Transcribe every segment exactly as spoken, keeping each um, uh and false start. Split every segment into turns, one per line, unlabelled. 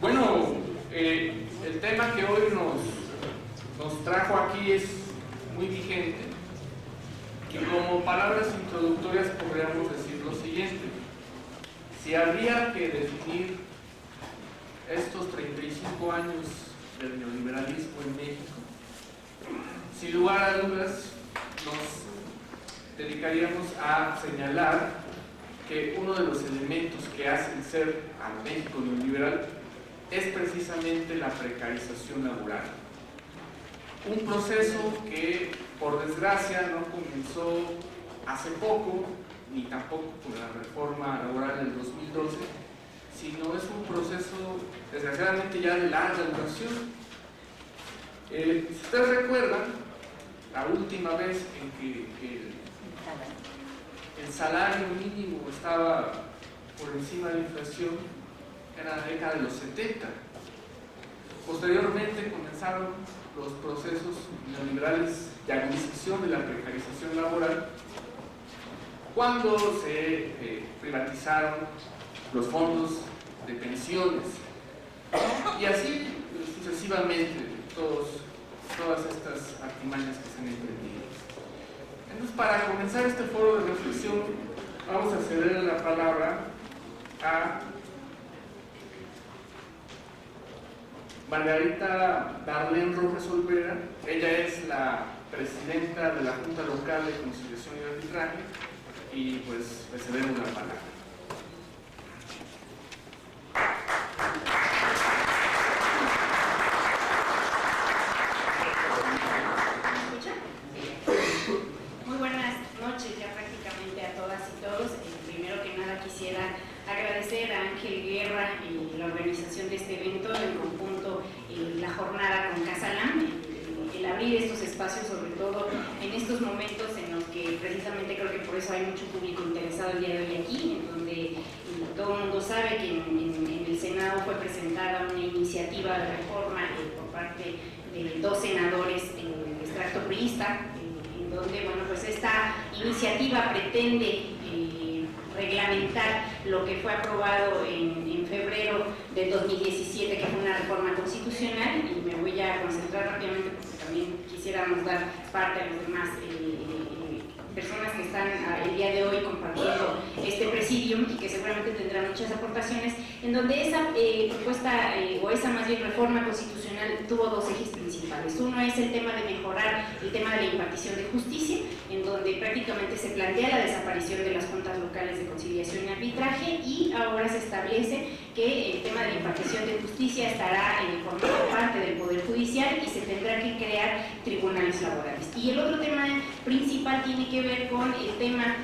Bueno, eh, el tema que hoy nos, nos trajo aquí es muy vigente y como palabras introductorias podríamos decir lo siguiente: si habría que definir estos treinta y cinco años del neoliberalismo en México, sin lugar a dudas nos dedicaríamos a señalar que uno de los elementos que hacen ser al México neoliberal es precisamente la precarización laboral. Un proceso que, por desgracia, no comenzó hace poco, ni tampoco con la reforma laboral del dos mil doce, sino es un proceso, desgraciadamente, ya de larga duración. Eh, si ustedes recuerdan, la última vez en que, que el, el salario mínimo estaba por encima de la inflación era la década de los setenta. Posteriormente comenzaron los procesos neoliberales de agudización de la precarización laboral cuando se eh, privatizaron los fondos de pensiones y así sucesivamente todos, todas estas artimañas que se han emprendido. Entonces, para comenzar este foro de reflexión, vamos a ceder la palabra a Margarita Darlene Rojas Olvera. Ella es la presidenta de la Junta Local de Conciliación y Arbitraje y pues le cedemos la palabra.
Muy buenas noches ya prácticamente a todas y todos. Eh, primero que nada quisiera agradecer a Ángel Guerra y la organización de este evento, en conjunto eh, la jornada con Casalam, el, el abrir estos espacios, sobre todo en estos momentos en los que precisamente creo que por eso hay mucho público interesado el día de hoy aquí, en donde eh, todo el mundo sabe que en, en, en el Senado fue presentada una iniciativa de reforma eh, por parte de dos senadores en el extracto priista, eh, en donde, bueno, pues esta iniciativa pretende eh, reglamentar lo que fue aprobado en, en febrero del dos mil diecisiete, que fue una reforma constitucional, y me voy a concentrar rápidamente porque también quisiéramos dar parte a los demás eh, personas que están el día de hoy compartiendo este presidium y que seguramente tendrán muchas aportaciones, en donde esa eh, propuesta eh, o esa más bien reforma constitucional tuvo dos ejes principales. Uno es el tema de mejorar el tema de la impartición de justicia, en donde prácticamente se plantea la desaparición de las juntas locales de conciliación y arbitraje, y ahora se establece que el tema de la impartición de justicia estará eh, formando parte del Poder Judicial y se tendrá que crear tribunales laborales. Y el otro tema principal tiene que ver con el tema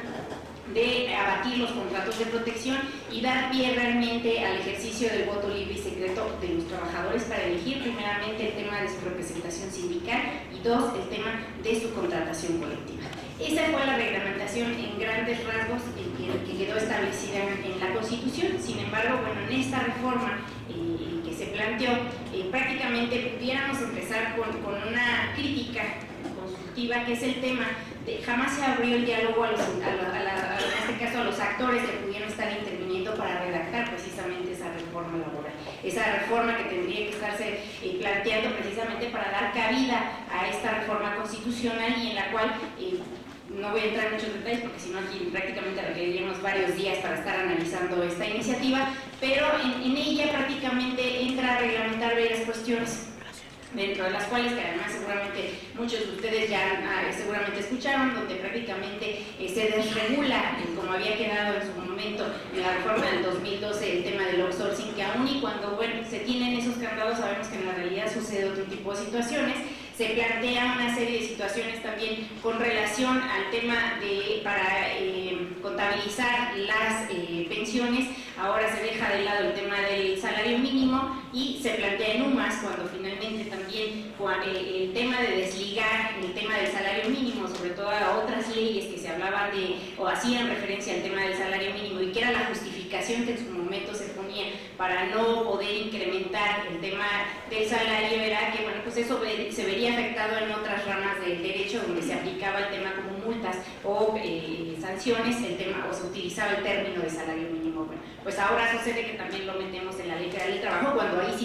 de abatir los contratos de protección y dar pie realmente al ejercicio del voto libre y secreto de los trabajadores para elegir primeramente el tema de su representación sindical y dos, el tema de su contratación colectiva. Esa fue la reglamentación en grandes rasgos que, que quedó establecida en la Constitución. Sin embargo, bueno, en esta reforma eh, que se planteó, eh, prácticamente pudiéramos empezar con, con una crítica constructiva, que es el tema de jamás se abrió el diálogo a los, a la, a la, en este caso a los actores que pudieron estar interviniendo para redactar precisamente esa reforma laboral, esa reforma que tendría que estarse eh, planteando precisamente para dar cabida a esta reforma constitucional, y en la cual eh, no voy a entrar en muchos detalles porque si no aquí prácticamente requeriríamos varios días para estar analizando esta iniciativa, pero en, en ella prácticamente entra a reglamentar varias cuestiones, dentro de las cuales, que además seguramente muchos de ustedes ya ah, seguramente escucharon, donde prácticamente eh, se desregula, eh, como había quedado en su momento en la reforma del dos mil doce, el tema del outsourcing, que aún y cuando, bueno, se tienen esos candados, sabemos que en la realidad sucede otro tipo de situaciones. Se plantea una serie de situaciones también con relación al tema de para eh, contabilizar las eh, pensiones. Ahora se deja de lado el tema del salario mínimo y se plantea en UMAS, cuando finalmente también el, el tema de desligar el tema del salario mínimo, sobre todo a otras leyes que se hablaban de o hacían referencia al tema del salario mínimo, y que era la justificación que en su momento se ponía para no poder incrementar el tema del salario, era que, bueno, pues eso se vería afectado en otras ramas del derecho, donde se aplicaba el tema como multas o eh, sanciones, el tema, o se utilizaba el término de salario mínimo. Bueno, pues ahora sucede que también lo metemos en la ley federal del trabajo, cuando ahí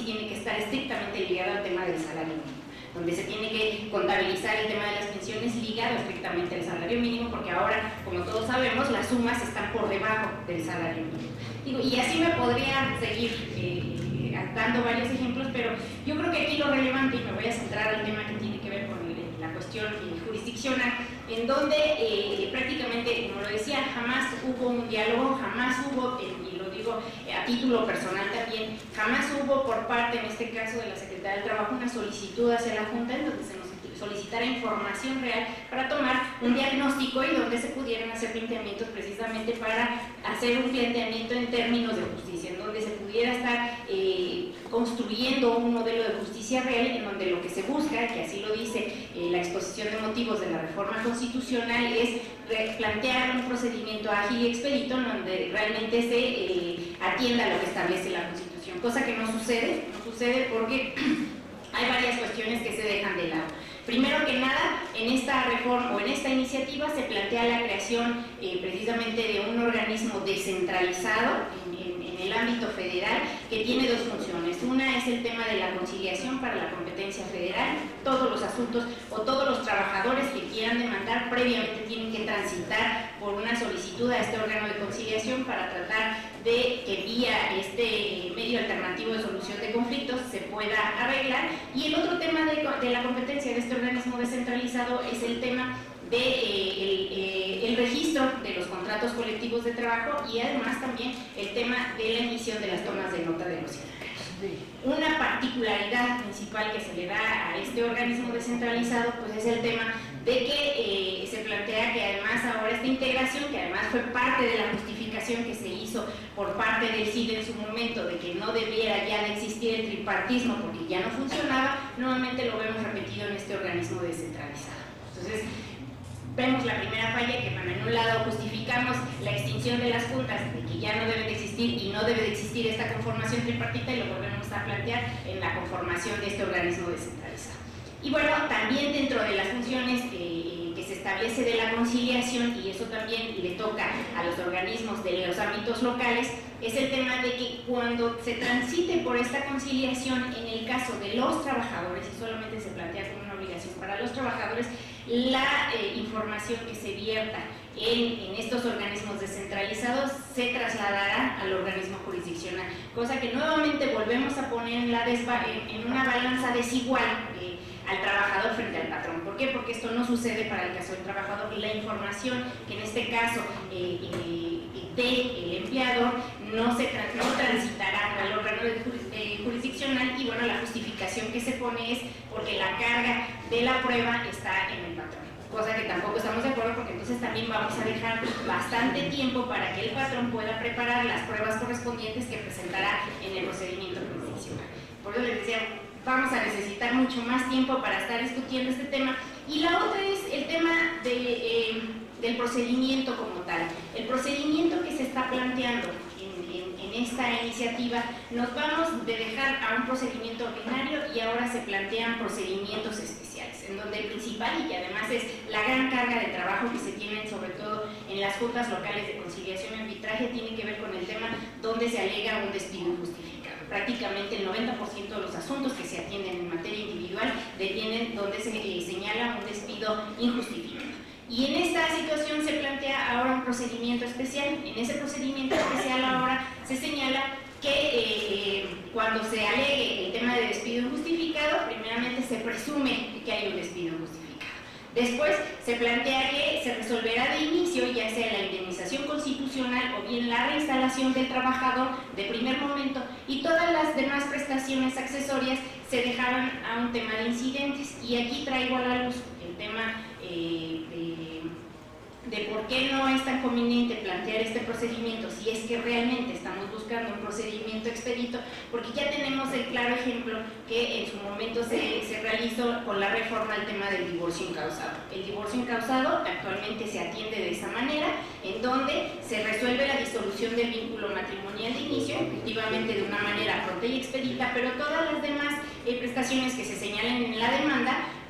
estar estrictamente ligado al tema del salario mínimo, donde se tiene que contabilizar el tema de las pensiones ligado estrictamente al salario mínimo, porque ahora, como todos sabemos, las sumas están por debajo del salario mínimo. Digo, y así me podría seguir eh, dando varios ejemplos, pero yo creo que aquí lo relevante, y me voy a centrar al tema que tiene que ver con el, la cuestión jurisdiccional, en donde eh, prácticamente, como lo decía, jamás hubo un diálogo, jamás hubo, eh, y lo digo eh, a título personal también, jamás hubo por parte, en este caso de la Secretaría del Trabajo, una solicitud hacia la Junta en donde se nos solicitara información real para tomar un diagnóstico y donde se pudieran hacer planteamientos precisamente para hacer un planteamiento en términos de justicia, en donde se pudiera estar eh, construyendo un modelo de justicia real en donde lo que se busca, que así lo dice eh, la exposición de motivos de la reforma constitucional, es plantear un procedimiento ágil y expedito en donde realmente se eh, atienda a lo que establece la Constitución, cosa que no sucede, no sucede porque hay varias cuestiones que se dejan de lado. Primero que nada, en esta reforma o en esta iniciativa se plantea la creación eh, precisamente de un organismo descentralizado en, en, en el ámbito federal que tiene dos funciones. Una es el tema de la conciliación para la competencia federal. Todos los asuntos o todos los trabajadores que quieran demandar previamente tienen que transitar por una solicitud a este órgano de conciliación para tratar de que vía este medio alternativo de solución de conflictos se pueda arreglar. Y el otro tema de, de la competencia de este organismo descentralizado es el tema de eh, el, eh, el registro de los contratos colectivos de trabajo y además también el tema de la emisión de las tomas de nota de los sindicatos. Una particularidad principal que se le da a este organismo descentralizado pues es el tema de que eh, se plantea que además ahora esta integración, que además fue parte de la justificación que se hizo por parte del C I D en su momento de que no debiera ya de existir el tripartismo porque ya no funcionaba, nuevamente lo vemos repetido en este organismo descentralizado. Entonces, vemos la primera falla que, bueno, en un lado justificamos la extinción de las juntas, de que ya no deben de existir y no debe de existir esta conformación tripartita y lo volvemos a plantear en la conformación de este organismo descentralizado. Y bueno, también dentro de las funciones eh, que se establece de la conciliación, y eso también le toca a los organismos de los ámbitos locales, es el tema de que cuando se transite por esta conciliación, en el caso de los trabajadores, y solamente se plantea como una obligación para los trabajadores, la eh, información que se vierta en, en estos organismos descentralizados se trasladará al organismo jurisdiccional, cosa que nuevamente volvemos a poner en, la desva en, en una balanza desigual eh, al trabajador frente al patrón. ¿Por qué? Porque esto no sucede para el caso del trabajador y la información que en este caso eh, eh, del empleador no, se tra no transitará al órgano de eh, jurisdiccional y bueno, la justificación que se pone es porque la carga de la prueba está en el patrón, cosa que tampoco estamos de acuerdo porque entonces también vamos a dejar bastante tiempo para que el patrón pueda preparar las pruebas correspondientes que presentará en el procedimiento jurisdiccional. Por eso les decía, vamos a necesitar mucho más tiempo para estar discutiendo este tema. Y la otra es el tema de, eh, del procedimiento como tal. El procedimiento que se está planteando en, en, en esta iniciativa, nos vamos de dejar a un procedimiento ordinario y ahora se plantean procedimientos especiales, en donde el principal, y que además es la gran carga de trabajo que se tienen sobre todo en las juntas locales de conciliación y arbitraje, tiene que ver con el tema donde se alega un despido injustificado. Prácticamente el noventa por ciento de los asuntos que se atienden en materia individual detienen donde se eh, señala un despido injustificado. Y en esta situación se plantea ahora un procedimiento especial. En ese procedimiento especial ahora se señala que eh, cuando se alegue el tema de despido injustificado, primeramente se presume que hay un despido injustificado. Después se plantea que se resolverá de inicio, ya sea la indemnización constitucional o bien la reinstalación del trabajador de primer momento, y todas las demás prestaciones accesorias se dejaron a un tema de incidentes. Y aquí traigo a la luz el tema eh, de, de por qué no es tan conveniente plantear este procedimiento si es que realmente estamos buscando un procedimiento expedito, porque ya tenemos el claro ejemplo que en su momento se, se realizó con la reforma al tema del divorcio incausado. El divorcio incausado actualmente se atiende de esa manera, en donde se resuelve la disolución del vínculo matrimonial de inicio, efectivamente de una manera pronta y expedita, pero todas las demás eh, prestaciones que se señalan en la demanda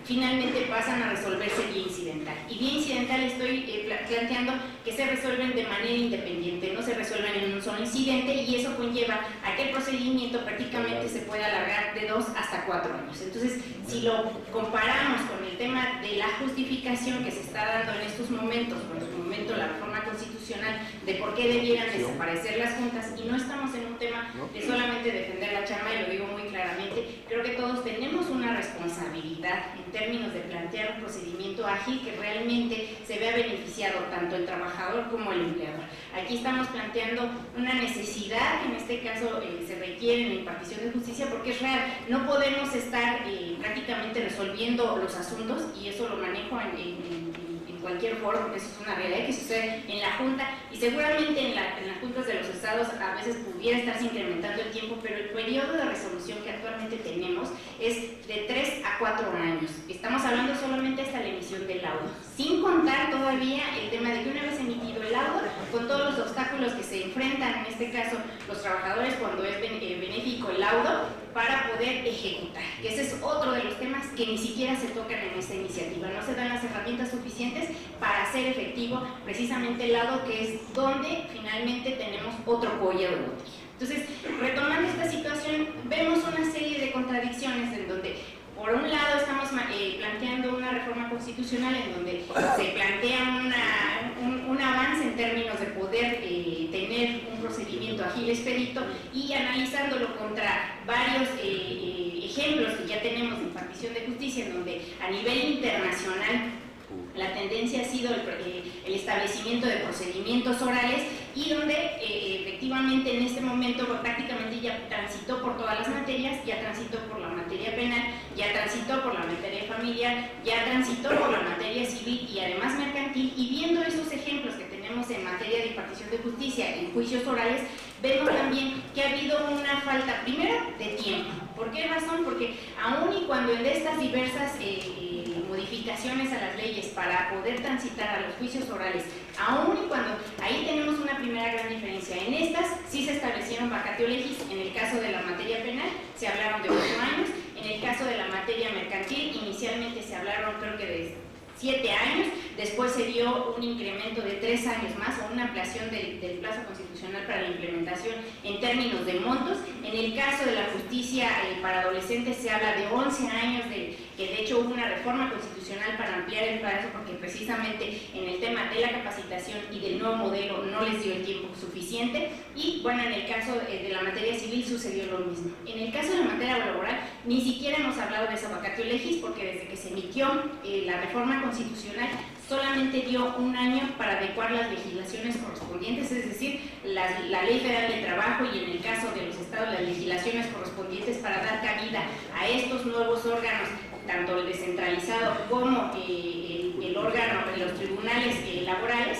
finalmente pasan a resolverse vía incidental. Y vía incidental estoy eh, planteando que se resuelven de manera independiente, no se resuelven en un solo incidente, y eso conlleva a que el procedimiento prácticamente se pueda alargar de dos hasta cuatro años. Entonces, si lo comparamos con el tema de la justificación que se está dando en estos momentos, por en su momento la reforma constitucional de por qué debieran desaparecer las juntas, y no estamos en un tema de solamente defender la chamba, y lo digo muy claramente, creo que todos tenemos una responsabilidad en términos de plantear un procedimiento ágil que realmente se vea beneficiado tanto el trabajador como el empleador. Aquí estamos planteando una necesidad que en este caso eh, se requiere en la impartición de justicia, porque es real, no podemos estar eh, prácticamente resolviendo los asuntos, y eso lo manejo en, en, en cualquier foro, porque eso es una realidad que sucede en la Junta, y seguramente en, la, en las juntas de los estados a veces pudiera estarse incrementando el tiempo, pero el periodo de resolución que actualmente tenemos es de tres a cuatro años. Estamos hablando solamente hasta la emisión del laudo, sin contar todavía el tema de que una vez emitido el laudo, con todos los obstáculos que se enfrentan, en este caso los trabajadores, cuando es benéfico el laudo, para poder ejecutar, que ese es otro de los temas que ni siquiera se tocan en esta iniciativa. No se dan las herramientas suficientes para hacer efectivo precisamente el laudo, que es donde finalmente tenemos otro cuello de botella. Entonces, retomando esta situación, vemos una serie de contradicciones en donde, por un lado, estamos eh, planteando una reforma constitucional en donde se plantea una, un, un avance en términos de poder eh, tener un procedimiento ágil expedito, y analizándolo contra varios eh, eh, ejemplos que ya tenemos de impartición de justicia, en donde a nivel internacional la tendencia ha sido el, eh, el establecimiento de procedimientos orales, y donde eh, efectivamente en este momento prácticamente ya transitó por todas las materias, ya transitó por la materia penal, ya transitó por la materia familiar, ya transitó por la materia civil y además mercantil. Y viendo esos ejemplos que tenemos en materia de impartición de justicia en juicios orales, vemos también que ha habido una falta, primero, de tiempo. ¿Por qué razón? Porque aún y cuando en estas diversas eh, modificaciones a las leyes para poder transitar a los juicios orales, aún y cuando ahí tenemos una primera gran diferencia, en estas sí se establecieron vacatio legis. En el caso de la materia penal se hablaron de ocho años, en el caso de la materia mercantil inicialmente se hablaron creo que de siete años, después se dio un incremento de tres años más, o una ampliación del, del plazo constitucional para la implementación en términos de montos. En el caso de la justicia eh, para adolescentes se habla de once años, de, que de hecho hubo una reforma constitucional para ampliar el plazo, porque precisamente en el tema de la capacitación y del nuevo modelo no les dio el tiempo suficiente. Y bueno, en el caso eh, de la materia civil sucedió lo mismo. En el caso de la materia laboral ni siquiera hemos hablado de esa vacatio legis, porque desde que se emitió eh, la reforma constitucional solamente dio un año para adecuar las legislaciones correspondientes, es decir, la, la Ley Federal de Trabajo, y en el caso de los estados las legislaciones correspondientes para dar cabida a estos nuevos órganos, tanto el descentralizado como eh, el, el órgano de los tribunales eh, laborales,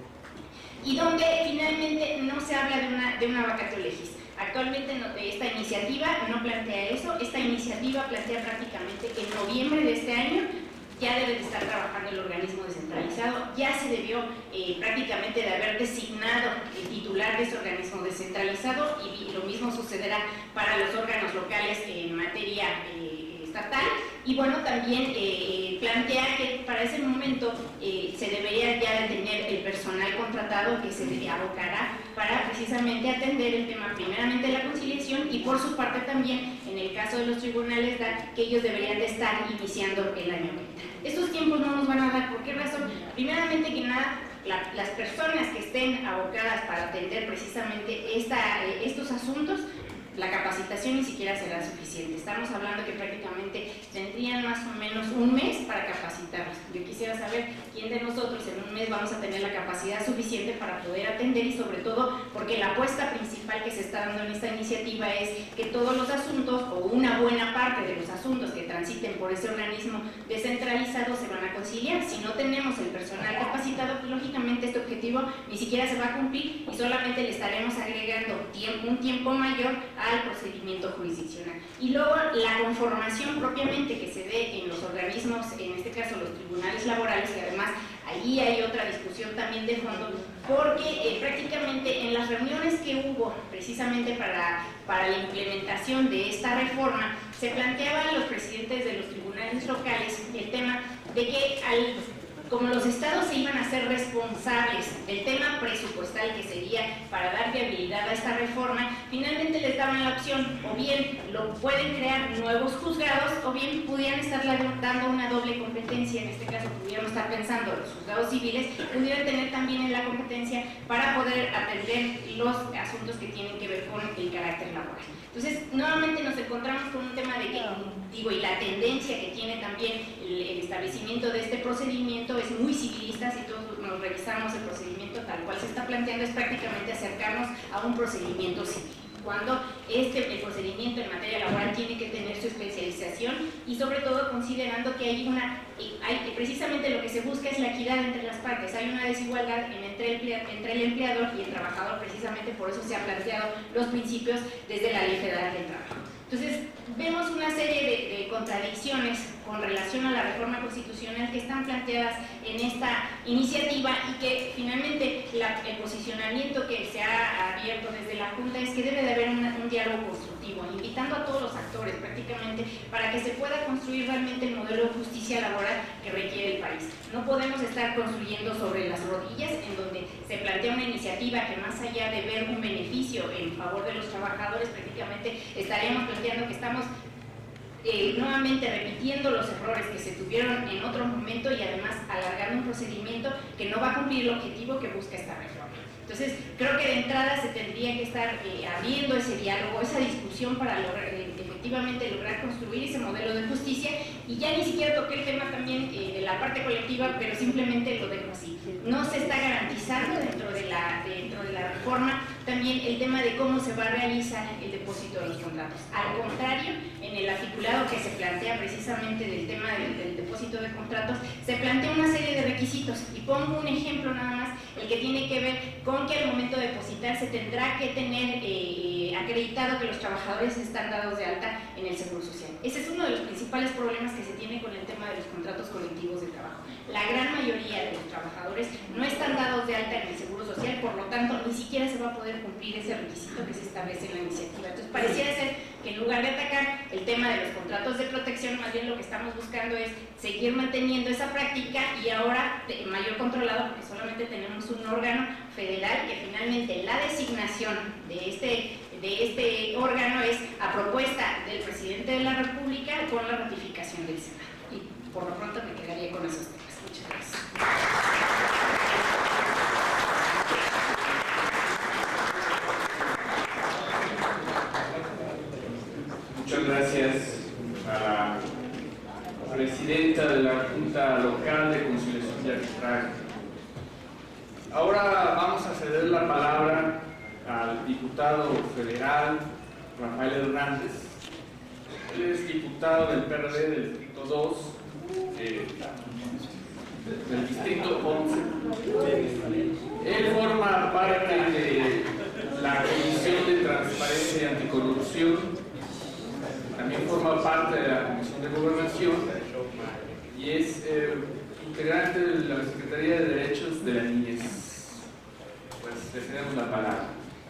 y donde finalmente no se habla de una, de una vacatio legis. Actualmente no, esta iniciativa no plantea eso. Esta iniciativa plantea prácticamente que en noviembre de este año ya debe de estar trabajando el organismo descentralizado, ya se debió eh, prácticamente de haber designado el titular de ese organismo descentralizado, y lo mismo sucederá para los órganos locales en materia eh, estatal. Y bueno, también eh, plantea que para ese momento eh, se debería ya de tener el personal contratado que se abocará para precisamente atender el tema primeramente de la conciliación, y por su parte también en el caso de los tribunales da que ellos deberían de estar iniciando el año que entra. Estos tiempos no nos van a dar. ¿Por qué razón? Primeramente que nada, la, las personas que estén abocadas para atender precisamente esta, eh, estos asuntos, la capacitación ni siquiera será suficiente. Estamos hablando que prácticamente tendrían más o menos un mes para capacitarlos. Yo quisiera saber quién de nosotros en un mes vamos a tener la capacidad suficiente para poder atender, y sobre todo porque la apuesta principal que se está dando en esta iniciativa es que todos los asuntos, o una buena parte de los asuntos que transiten por ese organismo descentralizado, se van a conciliar. Si no tenemos el personal capacitado, pues lógicamente este objetivo ni siquiera se va a cumplir, y solamente le estaremos agregando tiempo, un tiempo mayor al procedimiento jurisdiccional. Y luego la conformación propiamente que se dé en los organismos, en este caso los tribunales laborales, y además ahí hay otra discusión también de fondo, porque eh, prácticamente en las reuniones que hubo precisamente para, para la implementación de esta reforma, se planteaban los presidentes de los tribunales locales el tema de que al, como los estados se iban a ser responsables del tema presupuestal que sería para dar viabilidad a esta reforma, finalmente les daban la opción, o bien lo pueden crear nuevos juzgados, o bien pudieran estar dando una doble competencia. En este caso pudiéramos estar pensando los juzgados civiles pudieran tener también en la competencia para poder atender los asuntos que tienen que ver con el carácter laboral. Entonces, nuevamente nos encontramos con un tema de que, digo, y la tendencia que tiene también el, el establecimiento de este procedimiento es muy civilista. Si todos nos revisamos el procedimiento tal cual se está planteando, es prácticamente acercarnos a un procedimiento civil, cuando este, el procedimiento en materia laboral tiene que tener su especialización y sobre todo considerando que hay una, hay, precisamente lo que se busca es la equidad entre las partes. Hay una desigualdad en, entre, el, entre el empleador y el trabajador, precisamente por eso se han planteado los principios desde la Ley Federal del Trabajo. Entonces, vemos una serie de, de contradicciones con relación a la reforma constitucional que están planteadas en esta iniciativa y que finalmente la, el posicionamiento que se ha abierto desde la Junta es que debe de haber una, un diálogo constructivo, invitando a todos los actores prácticamente para que se pueda construir realmente el modelo de justicia laboral que requiere el país. No podemos estar construyendo sobre las rodillas, en donde se plantea una iniciativa que más allá de ver un beneficio en favor de los trabajadores, prácticamente estaríamos planteando que estamos Eh, nuevamente repitiendo los errores que se tuvieron en otro momento y además alargando un procedimiento que no va a cumplir el objetivo que busca esta reforma. Entonces, creo que de entrada se tendría que estar eh, abriendo ese diálogo, esa discusión para lograr, eh, efectivamente lograr construir ese modelo de justicia. Y ya ni siquiera toqué el tema también eh, de la parte colectiva, pero simplemente lo dejo así. No se está garantizando dentro de la, dentro de la reforma también el tema de cómo se va a realizar el depósito de los contratos. Al contrario, en el articulado que se plantea precisamente del tema del, del depósito de contratos, se plantea una serie de requisitos, y pongo un ejemplo nada más, el que tiene que ver con que al momento de depositar se tendrá que tener eh, acreditado que los trabajadores están dados de alta en el Seguro Social. Ese es uno de los principales problemas que se tiene con el tema de los contratos colectivos de trabajo. La gran mayoría de los trabajadores no están dados de alta en el Seguro Social, por lo tanto ni siquiera se va a poder cumplir ese requisito que se establece en la iniciativa. Entonces pareciera ser que en lugar de atacar el tema de los contratos de protección, más bien lo que estamos buscando es seguir manteniendo esa práctica y ahora de mayor controlado, porque solamente tenemos un órgano federal que finalmente la designación de este, de este órgano es a propuesta del presidente de la República con la ratificación del Senado. Y por lo pronto me quedaría con esos temas. Muchas gracias.
Muchas gracias a la presidenta de la Junta Local de Conciliación y Arbitraje. Ahora vamos a ceder la palabra al diputado federal Rafael Hernández. Él es diputado del P R D del Distrito dos, eh, del Distrito once. Él forma parte de la Comisión de Transparencia y Anticorrupción. También forma parte de la Comisión de Gobernación y es eh, integrante de la Secretaría de Derechos de la Niñez. Pues le cedemos la palabra.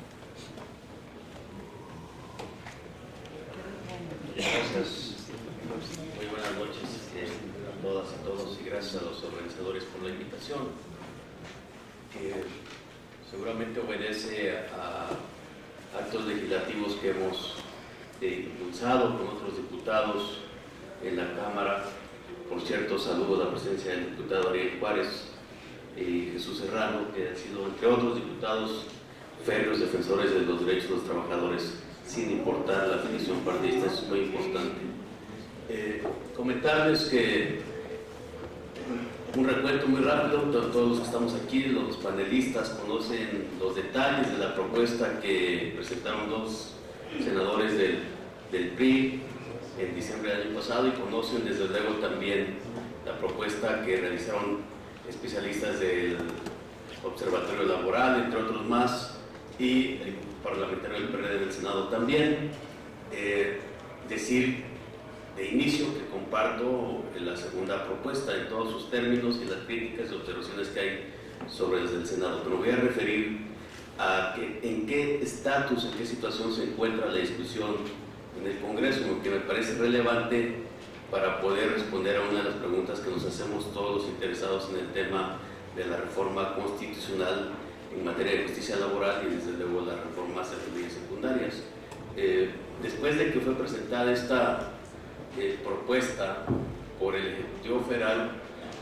Gracias. Muy buenas noches a todas y todos y gracias a los organizadores por la invitación, que seguramente obedece a actos legislativos que hemos eh, impulsado con otros diputados en la Cámara. Por cierto, saludo a la presencia del diputado Ariel Juárez y Jesús Serrano, que han sido, entre otros diputados, férreos defensores de los derechos de los trabajadores, sin importar la afiliación partidista. Es muy importante. Eh, comentarles que un recuento muy rápido, todos los que estamos aquí, los panelistas conocen los detalles de la propuesta que presentaron dos senadores del, del P R I en diciembre del año pasado y conocen desde luego también la propuesta que realizaron especialistas del Observatorio Laboral, entre otros más, y parlamentario del P R D del Senado también. Eh, decir de inicio que comparto la segunda propuesta en todos sus términos y las críticas y observaciones que hay sobre desde el Senado, pero voy a referir a que, en qué estatus, en qué situación se encuentra la discusión en el Congreso, lo que me parece relevante para poder responder a una de las preguntas que nos hacemos todos los interesados en el tema de la reforma constitucional en materia de justicia laboral y desde luego las reformas de las leyes secundarias. Eh, después de que fue presentada esta eh, propuesta por el Ejecutivo Federal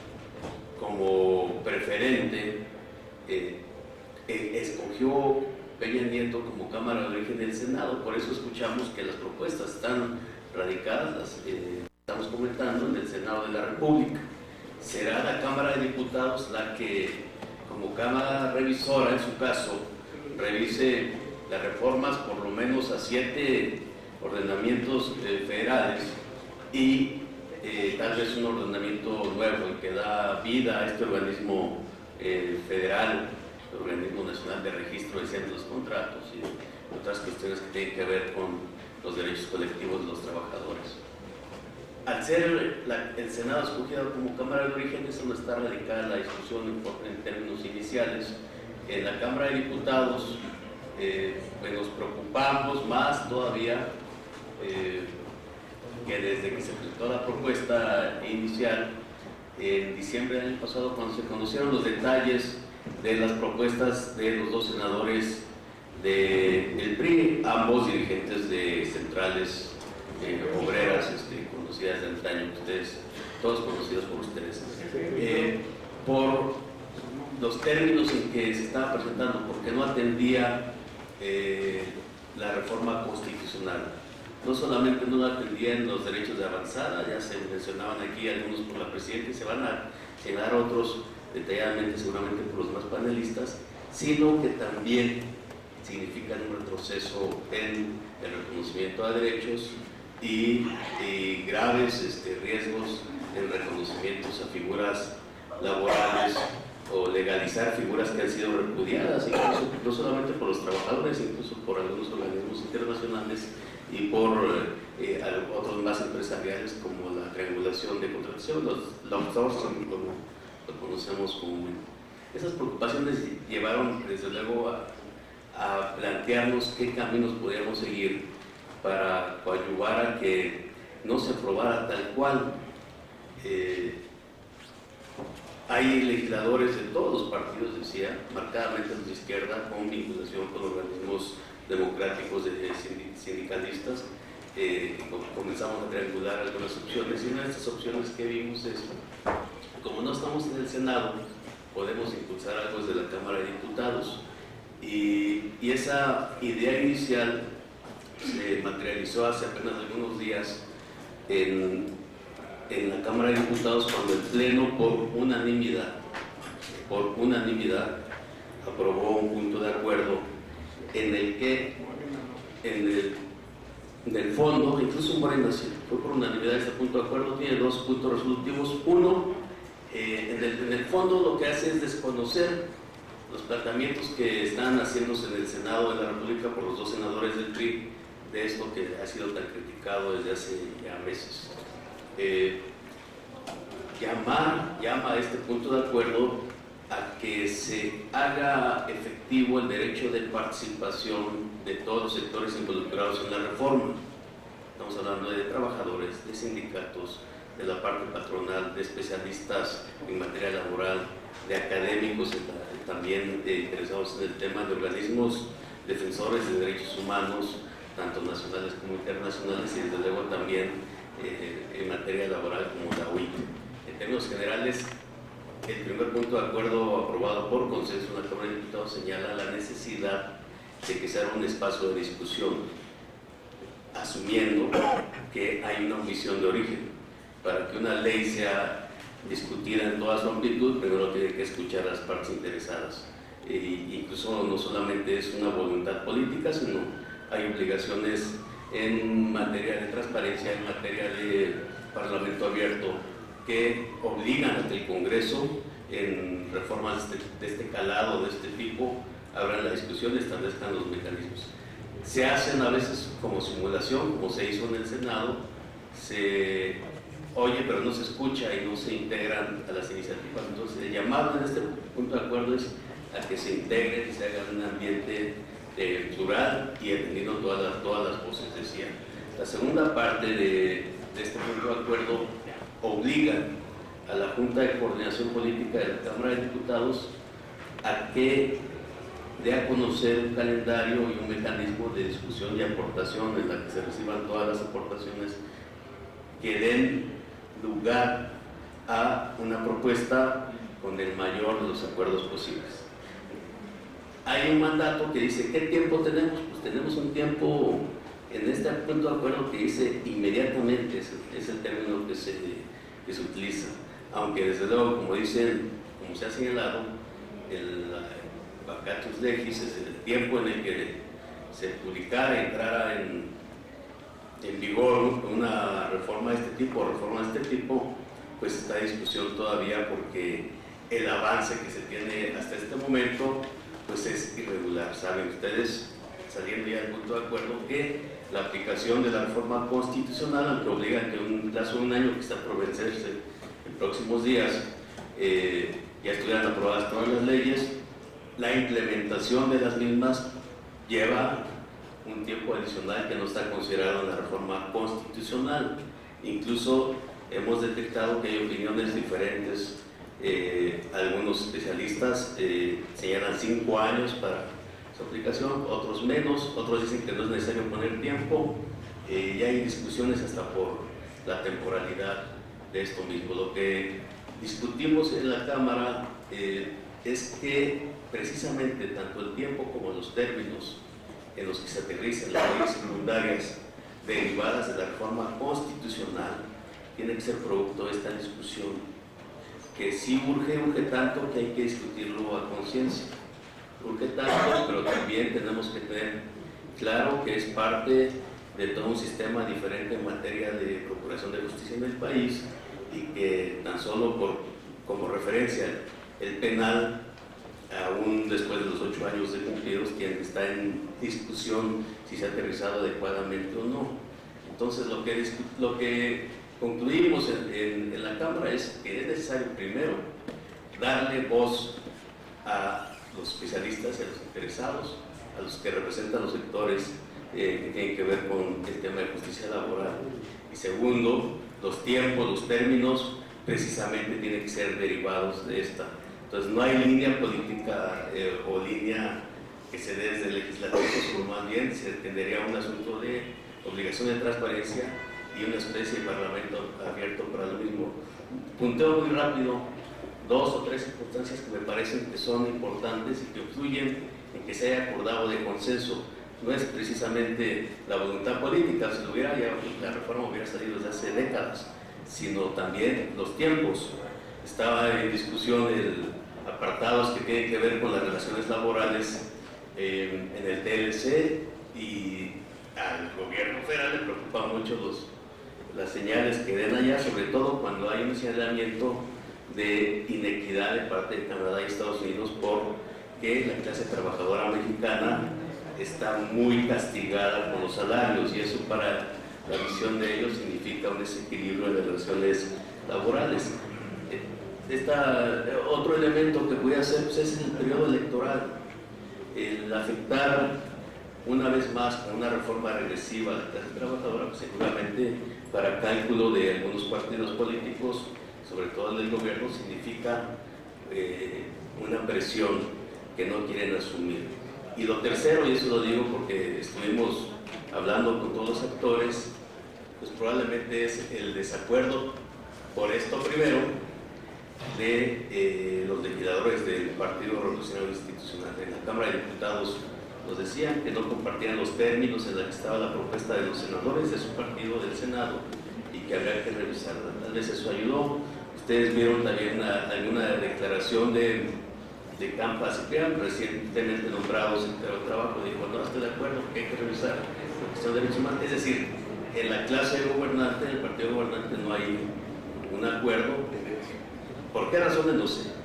como preferente, eh, eh, escogió Peña Nieto como Cámara de Origen del Senado. Por eso escuchamos que las propuestas están radicadas, las eh, estamos comentando, en el Senado de la República. Será la Cámara de Diputados la que, como Cámara revisora en su caso, revise las reformas por lo menos a siete ordenamientos eh, federales y eh, tal vez un ordenamiento nuevo el que da vida a este organismo eh, federal, el Organismo Nacional de Registro de Centros de Contratos y otras cuestiones que tienen que ver con los derechos colectivos de los trabajadores. Al ser la, el Senado escogido como Cámara de Origen, eso no está radicada la discusión en, en términos iniciales. En la Cámara de Diputados eh, pues nos preocupamos más todavía eh, que desde que se presentó la propuesta inicial en diciembre del año pasado, cuando se conocieron los detalles de las propuestas de los dos senadores de, del P R I, ambos dirigentes de centrales eh, obreras este, conocidas de antaño, ustedes, todos conocidos por ustedes, eh, por los términos en que se estaba presentando, porque no atendía eh, la reforma constitucional. No solamente no la atendían los derechos de avanzada, ya se mencionaban aquí algunos por la Presidenta y se van a señalar otros detalladamente seguramente por los demás panelistas, sino que también significan un retroceso en el reconocimiento a derechos y, y graves este, riesgos en reconocimientos a figuras laborales o legalizar figuras que han sido repudiadas, incluso no solamente por los trabajadores, incluso por algunos organismos internacionales y por eh, otros más empresariales como la triangulación de contratación, los outsourcing, como lo conocemos comúnmente. Esas preocupaciones llevaron desde luego a, a plantearnos qué caminos podíamos seguir para coadyuvar a que no se aprobara tal cual. Eh, hay legisladores de todos los partidos, decía, marcadamente los de izquierda, con vinculación con organismos democráticos de sindicalistas. Eh, comenzamos a triangular algunas opciones y una de estas opciones que vimos es, como no estamos en el Senado, podemos impulsar algo desde la Cámara de Diputados y, y esa idea inicial se materializó hace apenas algunos días en, en la Cámara de Diputados cuando el Pleno por unanimidad, por unanimidad aprobó un punto de acuerdo en el que en el, en el fondo, incluso Morena sí, fue por unanimidad este punto de acuerdo, tiene dos puntos resolutivos. Uno, eh, en, el, en el fondo lo que hace es desconocer los planteamientos que están haciéndose en el Senado de la República por los dos senadores del P R I de esto que ha sido tan criticado desde hace ya meses. Eh, llamar, llama a este punto de acuerdo a que se haga efectivo el derecho de participación de todos los sectores involucrados en la reforma. Estamos hablando de trabajadores, de sindicatos, de la parte patronal, de especialistas en materia laboral, de académicos también eh, interesados en el tema, de organismos defensores de derechos humanos, tanto nacionales como internacionales, y desde luego también eh, en materia laboral como la O I T. En términos generales, el primer punto de acuerdo aprobado por consenso en la Cámara de Diputados señala la necesidad de que sea un espacio de discusión, asumiendo que hay una omisión de origen. Para que una ley sea discutida en toda su amplitud, primero tiene que escuchar a las partes interesadas. E incluso no solamente es una voluntad política, sino hay obligaciones en materia de transparencia, en materia de parlamento abierto, que obligan a que el Congreso, en reformas de este, de este calado, de este tipo, abran la discusión y establezcan los mecanismos. Se hacen a veces como simulación, como se hizo en el Senado, se oye pero no se escucha y no se integran a las iniciativas. Entonces el llamado en este punto de acuerdo es a que se integren y se haga un ambiente eh, plural y atendiendo todas las, todas las voces, decía. La segunda parte de, de este punto de acuerdo obliga a la Junta de Coordinación Política de la Cámara de Diputados a que dé a conocer un calendario y un mecanismo de discusión y aportación en la que se reciban todas las aportaciones que den lugar a una propuesta con el mayor de los acuerdos posibles. Hay un mandato que dice, ¿qué tiempo tenemos? Pues tenemos un tiempo, en este punto de acuerdo que dice inmediatamente, es el, es el término que se, que se utiliza, aunque desde luego, como dicen, como se ha señalado, el vacatus legis es el tiempo en el que se publicara, entrara en, en vigor una reforma de este tipo, reforma de este tipo, pues está en discusión todavía porque el avance que se tiene hasta este momento pues es irregular. Saben ustedes, saliendo ya del punto de acuerdo, que la aplicación de la reforma constitucional, aunque obliga a que un plazo de un año que está por vencerse en próximos días, eh, ya estuvieran aprobadas todas las leyes, la implementación de las mismas lleva un tiempo adicional que no está considerado en la reforma constitucional. Incluso hemos detectado que hay opiniones diferentes. Eh, algunos especialistas eh, señalan cinco años para su aplicación, otros menos, otros dicen que no es necesario poner tiempo. Eh, ya hay discusiones hasta por la temporalidad de esto mismo. Lo que discutimos en la Cámara eh, es que precisamente tanto el tiempo como los términos en los que se aterrizan las leyes secundarias derivadas de la reforma constitucional tienen que ser producto de esta discusión, que sí urge, urge tanto que hay que discutirlo a conciencia. Urge tanto, pero también tenemos que tener claro que es parte de todo un sistema diferente en materia de procuración de justicia en el país y que tan solo por, como referencia el penal, aún después de los ocho años de cumplidos, quien está en discusión si se ha aterrizado adecuadamente o no. Entonces lo que, lo que concluimos en, en, en la Cámara es que es necesario primero darle voz a los especialistas y a los interesados, a los que representan los sectores eh, que tienen que ver con el tema de justicia laboral. Y segundo, los tiempos, los términos precisamente tienen que ser derivados de esta. Entonces no hay línea política eh, o línea que se dé desde el legislativo, sino más bien se tendería a un asunto de obligación de transparencia y una especie de parlamento abierto para lo mismo. Punteo muy rápido dos o tres circunstancias que me parecen que son importantes y que influyen en que se haya acordado de consenso. No es precisamente la voluntad política, si lo hubiera, ya la reforma hubiera salido desde hace décadas, sino también los tiempos. Estaba en discusión el apartados que tienen que ver con las relaciones laborales eh, en el T L C, y al gobierno federal le preocupan mucho los, las señales que den allá, sobre todo cuando hay un señalamiento de inequidad de parte de Canadá y Estados Unidos porque la clase trabajadora mexicana está muy castigada con los salarios, y eso para la visión de ellos significa un desequilibrio en las relaciones laborales. Esta, otro elemento que voy a hacer pues, es el periodo electoral, el afectar una vez más con una reforma regresiva a la clase trabajadora, pues, seguramente para cálculo de algunos partidos políticos, sobre todo el del gobierno, significa eh, una presión que no quieren asumir. Y lo tercero, y eso lo digo porque estuvimos hablando con todos los actores, pues probablemente es el desacuerdo por esto primero de eh, los legisladores del Partido Revolucionario Institucional. En la Cámara de Diputados nos decían que no compartían los términos en los que estaba la propuesta de los senadores de su partido del Senado y que habría que revisarla. Tal vez eso ayudó. Ustedes vieron también una, alguna declaración de, de Campa Ciprián, recientemente nombrado secretario de Trabajo, dijo: no estoy de acuerdo porque hay que revisar la cuestión de derechos humanos. Es decir, en la clase gobernante, en el partido gobernante, no hay un acuerdo. ¿Por qué razones? No sé.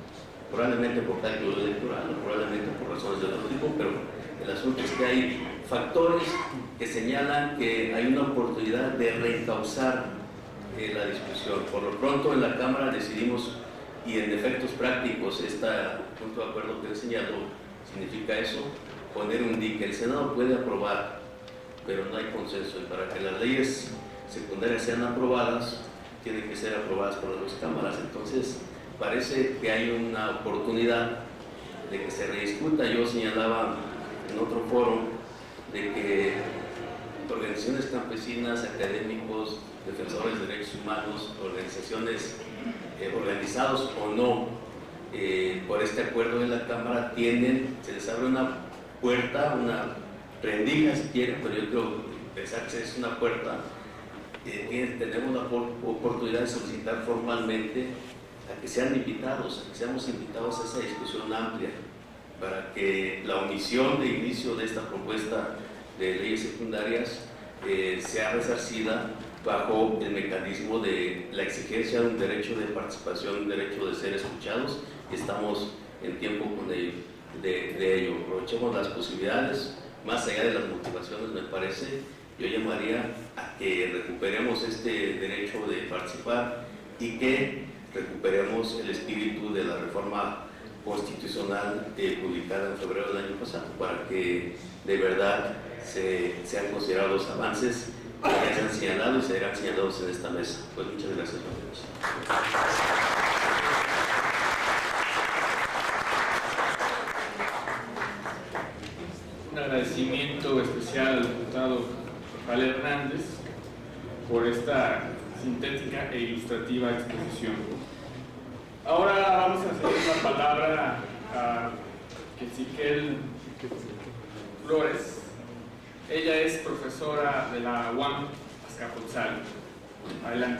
probablemente por cálculo electoral o probablemente por razones de otro tipo, pero el asunto es que hay factores que señalan que hay una oportunidad de reencauzar eh, la discusión. Por lo pronto en la Cámara decidimos, y en efectos prácticos este punto de acuerdo que he señalado significa eso, poner un dique. El Senado puede aprobar, pero no hay consenso, y para que las leyes secundarias sean aprobadas tienen que ser aprobadas por las dos cámaras. Entonces parece que hay una oportunidad de que se rediscuta. Yo señalaba en otro foro de que organizaciones campesinas, académicos, defensores de derechos humanos, organizaciones eh, organizados o no eh, por este acuerdo de la Cámara, tienen, se les abre una puerta, una rendija si quieren, pero yo creo pensar que es una puerta. Eh, tenemos la oportunidad de solicitar formalmente a que sean invitados, a que seamos invitados a esa discusión amplia, para que la omisión de inicio de esta propuesta de leyes secundarias eh, sea resarcida bajo el mecanismo de la exigencia de un derecho de participación, un derecho de ser escuchados, y estamos en tiempo con ello, de, de ello. Aprovechemos las posibilidades, más allá de las motivaciones, me parece. Yo llamaría a que recuperemos este derecho de participar y que recuperemos el espíritu de la reforma constitucional eh, publicada en febrero del año pasado, para que de verdad se, sean considerados avances que ya se han señalado y serán señalados en esta mesa. Pues muchas gracias, amigos.
Un agradecimiento especial al diputado Rafael Hernández por esta sintética e ilustrativa exposición. Ahora vamos a ceder la palabra a Quetzalcoatl Flores. Ella es profesora de la U A M Azcapotzalco. Adelante.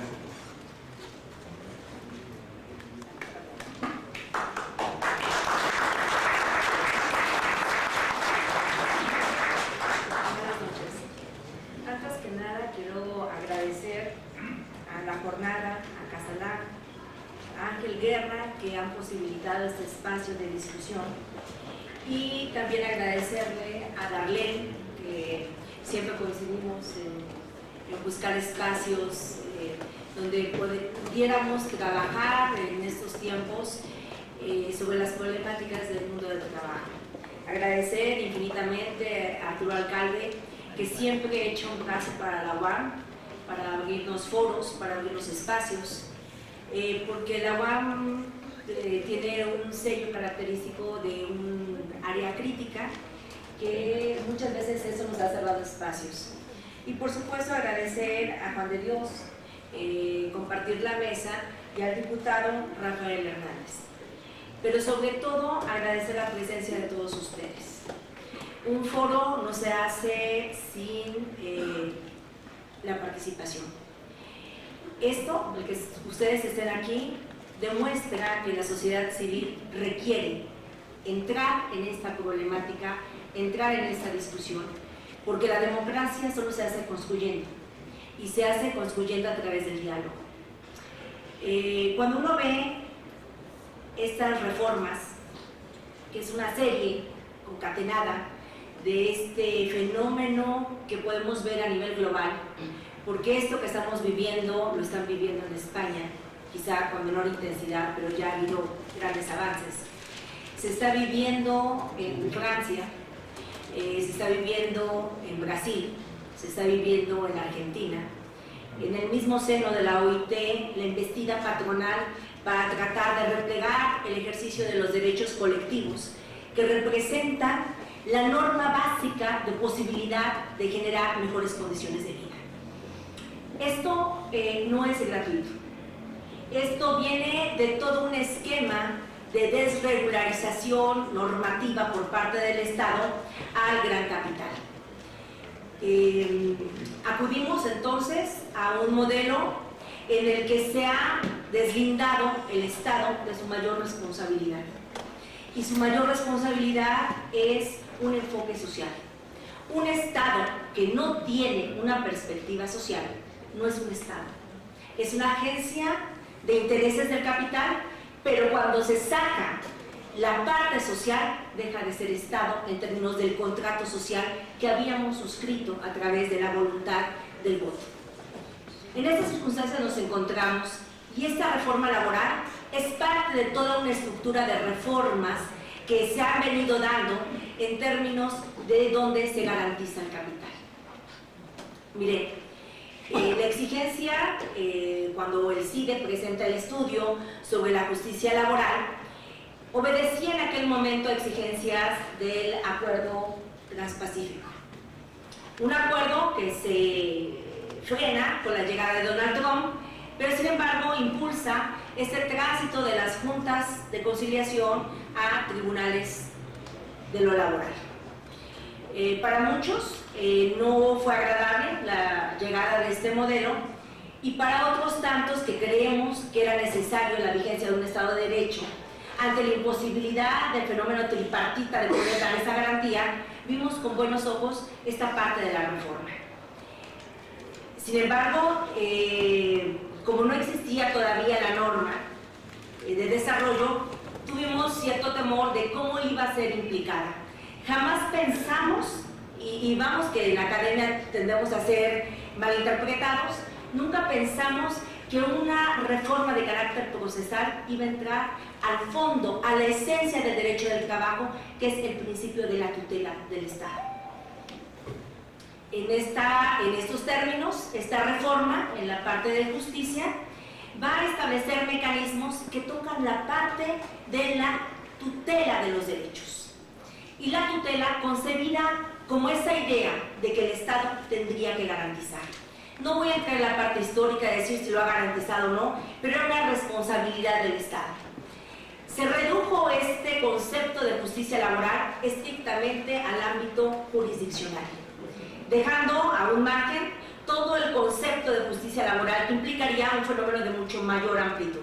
Antes que nada quiero agradecer a la jornada, a Casalac, a Ángel Guerra, que han posibilitado este espacio de discusión, y también agradecerle a Darlene, que siempre coincidimos en, en buscar espacios eh, donde pudiéramos trabajar en estos tiempos eh, sobre las problemáticas del mundo del trabajo. Agradecer infinitamente a Arturo Alcalde, que siempre he hecho un brazo para la U A M, para abrirnos foros, para abrirnos espacios, eh, porque la U A M eh, tiene un sello característico de un área crítica, que muchas veces eso nos ha cerrado espacios. Y por supuesto agradecer a Juan de Dios, eh, compartir la mesa, y al diputado Rafael Hernández. Pero sobre todo agradecer la presencia de todos ustedes. Un foro no se hace sin eh, la participación. Esto, el que ustedes estén aquí, demuestra que la sociedad civil requiere entrar en esta problemática, entrar en esta discusión, porque la democracia solo se hace construyendo, y se hace construyendo a través del diálogo. Eh, cuando uno ve estas reformas, que es una serie concatenada de este fenómeno que podemos ver a nivel global, porque esto que estamos viviendo lo están viviendo en España, quizá con menor intensidad, pero ya ha habido grandes avances. Se está viviendo en Francia, eh, se está viviendo en Brasil, se está viviendo en Argentina. En el mismo seno de la O I T, la embestida patronal para tratar de replegar el ejercicio de los derechos colectivos, que representan la norma básica de posibilidad de generar mejores condiciones de vida. Esto eh, no es gratuito. Esto viene de todo un esquema de desregularización normativa por parte del Estado al gran capital. Eh, acudimos entonces a un modelo en el que se ha deslindado el Estado de su mayor responsabilidad. Y su mayor responsabilidad es un enfoque social. Un Estado que no tiene una perspectiva social no es un Estado. Es una agencia de intereses del capital pero cuando se saca la parte social, deja de ser Estado en términos del contrato social que habíamos suscrito a través de la voluntad del voto. En estas circunstancias nos encontramos y esta reforma laboral es parte de toda una estructura de reformas que se han venido dando en términos de donde se garantiza el capital. Miren, eh, la exigencia, eh, cuando el C I D E presenta el estudio sobre la justicia laboral, obedecía en aquel momento a exigencias del Acuerdo Transpacífico. Un acuerdo que se frena con la llegada de Donald Trump, pero sin embargo impulsa este tránsito de las juntas de conciliación a tribunales de lo laboral. Eh, para muchos eh, no fue agradable la llegada de este modelo y para otros tantos que creemos que era necesario la vigencia de un Estado de Derecho ante la imposibilidad del fenómeno tripartita de poder dar esa garantía, vimos con buenos ojos esta parte de la reforma. Sin embargo, eh, como no existía todavía la norma eh, de desarrollo, tuvimos cierto temor de cómo iba a ser implicada. Jamás pensamos, y, y vamos que en la academia tendemos a ser malinterpretados, nunca pensamos que una reforma de carácter procesal iba a entrar al fondo, a la esencia del derecho del trabajo, que es el principio de la tutela del Estado. En, esta, en estos términos, esta reforma, en la parte de justicia, va a establecer mecanismos que tocan la parte de la tutela de los derechos. Y la tutela concebida como esa idea de que el Estado tendría que garantizar. No voy a entrar en la parte histórica de decir si lo ha garantizado o no, pero era una responsabilidad del Estado. Se redujo este concepto de justicia laboral estrictamente al ámbito jurisdiccional, dejando a un margen todo el concepto de justicia laboral que implicaría un fenómeno de mucho mayor amplitud.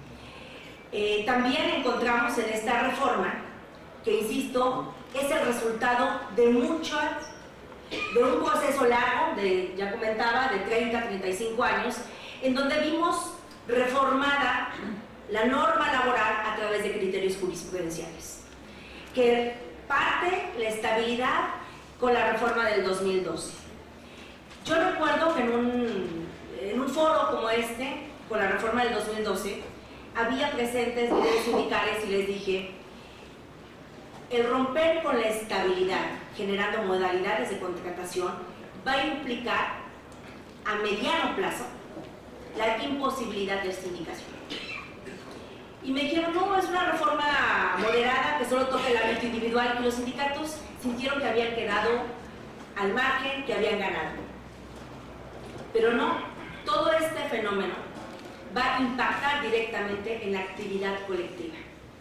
Eh, también encontramos en esta reforma, que insisto, es el resultado de muchas de un proceso largo, de, ya comentaba, de treinta a treinta y cinco años, en donde vimos reformada la norma laboral a través de criterios jurisprudenciales, que parte la estabilidad con la reforma del dos mil doce. Yo recuerdo que en un, en un foro como este, con la reforma del dos mil doce, había presentes líderes sindicales y les dije, el romper con la estabilidad, generando modalidades de contratación, va a implicar a mediano plazo la imposibilidad de sindicación. Y me dijeron, no, es una reforma moderada que solo toca el ámbito individual, y los sindicatos sintieron que habían quedado al margen, que habían ganado. Pero no, todo este fenómeno va a impactar directamente en la actividad colectiva.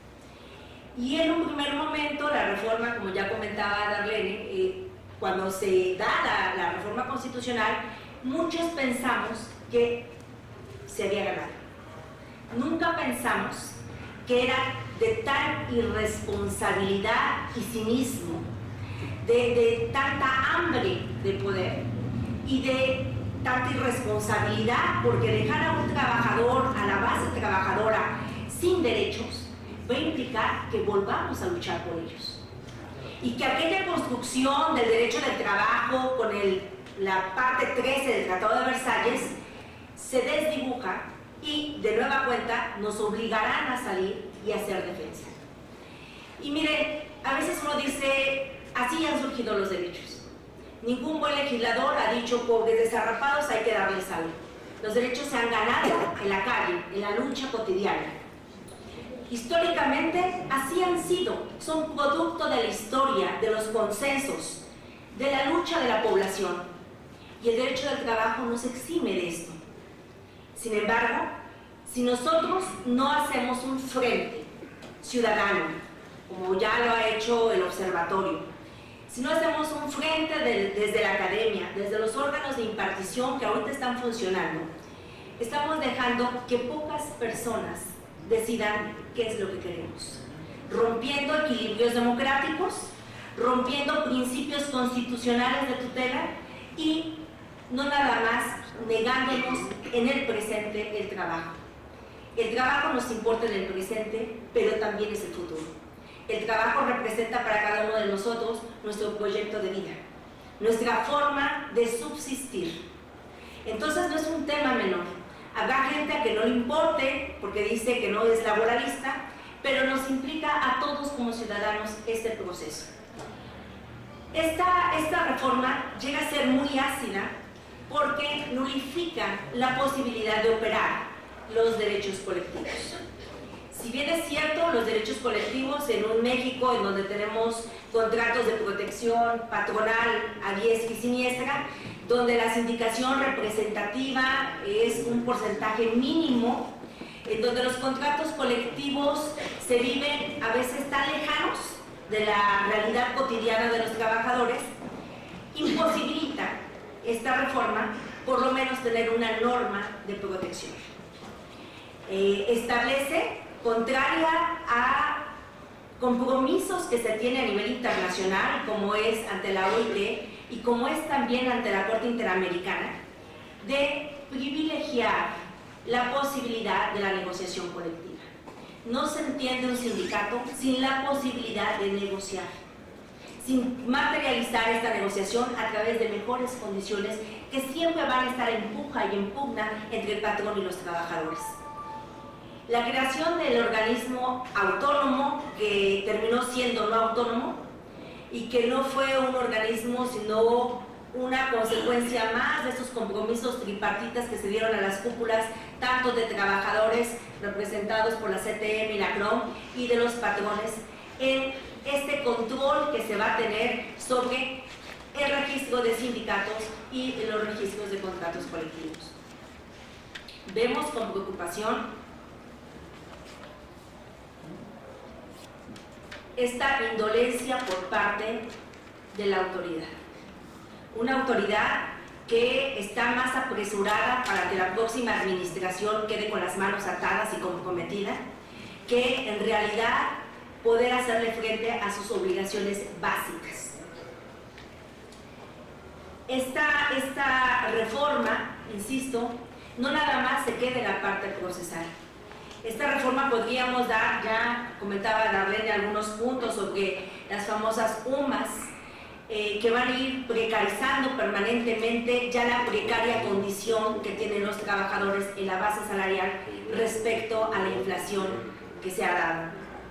Y en un primer momento, la reforma, como ya comentaba Darlene, eh, cuando se da la, la reforma constitucional, muchos pensamos que se había ganado. Nunca pensamos que era de tal irresponsabilidad y cinismo, de, de tanta hambre de poder y de tanta irresponsabilidad, porque dejar a un trabajador, a la base trabajadora, sin derechos, va a implicar que volvamos a luchar por ellos. Y que aquella construcción del derecho del trabajo con el, la parte trece del Tratado de Versalles se desdibuja y de nueva cuenta nos obligarán a salir y a hacer defensa. Y miren, a veces uno dice, así han surgido los derechos. Ningún buen legislador ha dicho, pobres desarrapados, hay que darles algo. Los derechos se han ganado en la calle, en la lucha cotidiana. Históricamente así han sido, son producto de la historia, de los consensos, de la lucha de la población. Y el derecho del trabajo nos exime de esto. Sin embargo, si nosotros no hacemos un frente ciudadano, como ya lo ha hecho el observatorio, si no hacemos un frente de, desde la academia, desde los órganos de impartición que ahorita están funcionando, estamos dejando que pocas personas decidan qué es lo que queremos, rompiendo equilibrios democráticos, rompiendo principios constitucionales de tutela y no nada más negándonos en el presente el trabajo. El trabajo nos importa en el presente, pero también es el futuro. El trabajo representa para cada uno de nosotros nuestro proyecto de vida, nuestra forma de subsistir. Entonces no es un tema menor. Habrá gente a que no le importe porque dice que no es laboralista, pero nos implica a todos como ciudadanos este proceso. Esta, esta reforma llega a ser muy ácida porque nulifica la posibilidad de operar los derechos colectivos. Si bien es cierto, los derechos colectivos en un México en donde tenemos contratos de protección patronal a diestra y siniestra, donde la sindicación representativa es un porcentaje mínimo, en donde los contratos colectivos se viven a veces tan lejanos de la realidad cotidiana de los trabajadores, imposibilita esta reforma por lo menos tener una norma de protección. Eh, establece, contraria a compromisos que se tiene a nivel internacional, como es ante la O I T y como es también ante la Corte Interamericana, de privilegiar la posibilidad de la negociación colectiva. No se entiende un sindicato sin la posibilidad de negociar, sin materializar esta negociación a través de mejores condiciones que siempre van a estar en puja y en pugna entre el patrón y los trabajadores. La creación del organismo autónomo, que terminó siendo no autónomo y que no fue un organismo sino una consecuencia más de esos compromisos tripartitas que se dieron a las cúpulas tanto de trabajadores representados por la C T M y la C R O M y de los patrones en este control que se va a tener sobre el registro de sindicatos y los registros de contratos colectivos. Vemos con preocupación esta indolencia por parte de la autoridad. Una autoridad que está más apresurada para que la próxima administración quede con las manos atadas y comprometida, que en realidad poder hacerle frente a sus obligaciones básicas. Esta, esta reforma, insisto, no nada más se queda en la parte procesal. Esta reforma podríamos dar, ya comentaba Darlene algunos puntos sobre las famosas U M A S, eh, que van a ir precarizando permanentemente ya la precaria condición que tienen los trabajadores en la base salarial respecto a la inflación que se ha dado.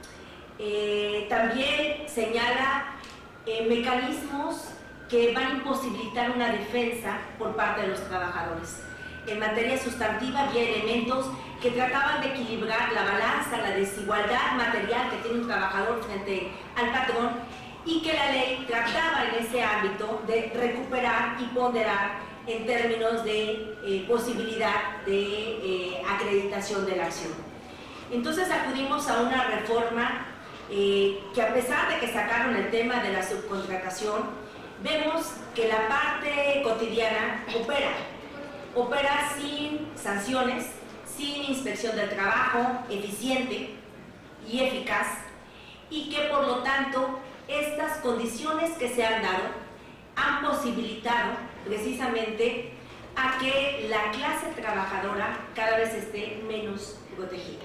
Eh, también señala eh, mecanismos que van a imposibilitar una defensa por parte de los trabajadores. En materia sustantiva había elementos que trataban de equilibrar la balanza, la desigualdad material que tiene un trabajador frente al patrón y que la ley trataba en ese ámbito de recuperar y ponderar en términos de eh, posibilidad de eh, acreditación de la acción. Entonces acudimos a una reforma eh, que, a pesar de que sacaron el tema de la subcontratación, vemos que la parte cotidiana opera, opera sin sanciones, sin inspección del trabajo eficiente y eficaz, y que por lo tanto estas condiciones que se han dado han posibilitado precisamente a que la clase trabajadora cada vez esté menos protegida.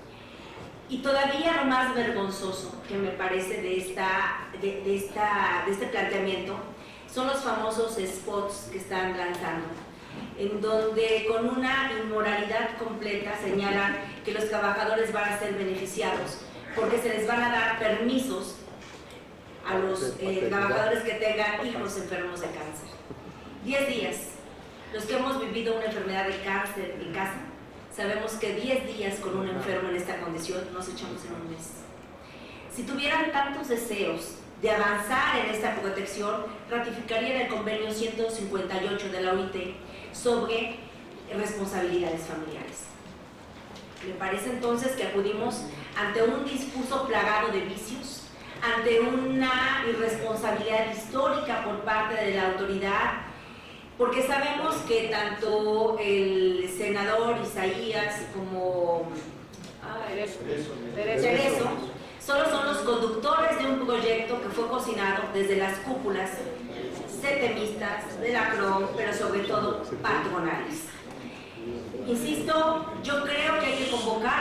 Y todavía lo más vergonzoso que me parece de, esta, de, de, esta, de este planteamiento son los famosos spots que están lanzando, en donde con una inmoralidad completa señalan que los trabajadores van a ser beneficiados porque se les van a dar permisos a los eh, trabajadores que tengan hijos enfermos de cáncer. Diez días. Los que hemos vivido una enfermedad de cáncer en casa, sabemos que diez días con un enfermo en esta condición nos echamos en un mes. Si tuvieran tantos deseos de avanzar en esta protección, ratificarían el convenio ciento cincuenta y ocho de la O I T sobre responsabilidades familiares. Me parece entonces que acudimos ante un discurso plagado de vicios, ante una irresponsabilidad histórica por parte de la autoridad, porque sabemos que tanto el senador Isaías como ah, Cerezo solo son los conductores de un proyecto que fue cocinado desde las cúpulas setemistas de la C R O M, pero sobre todo patronales. Insisto, yo creo que hay que convocar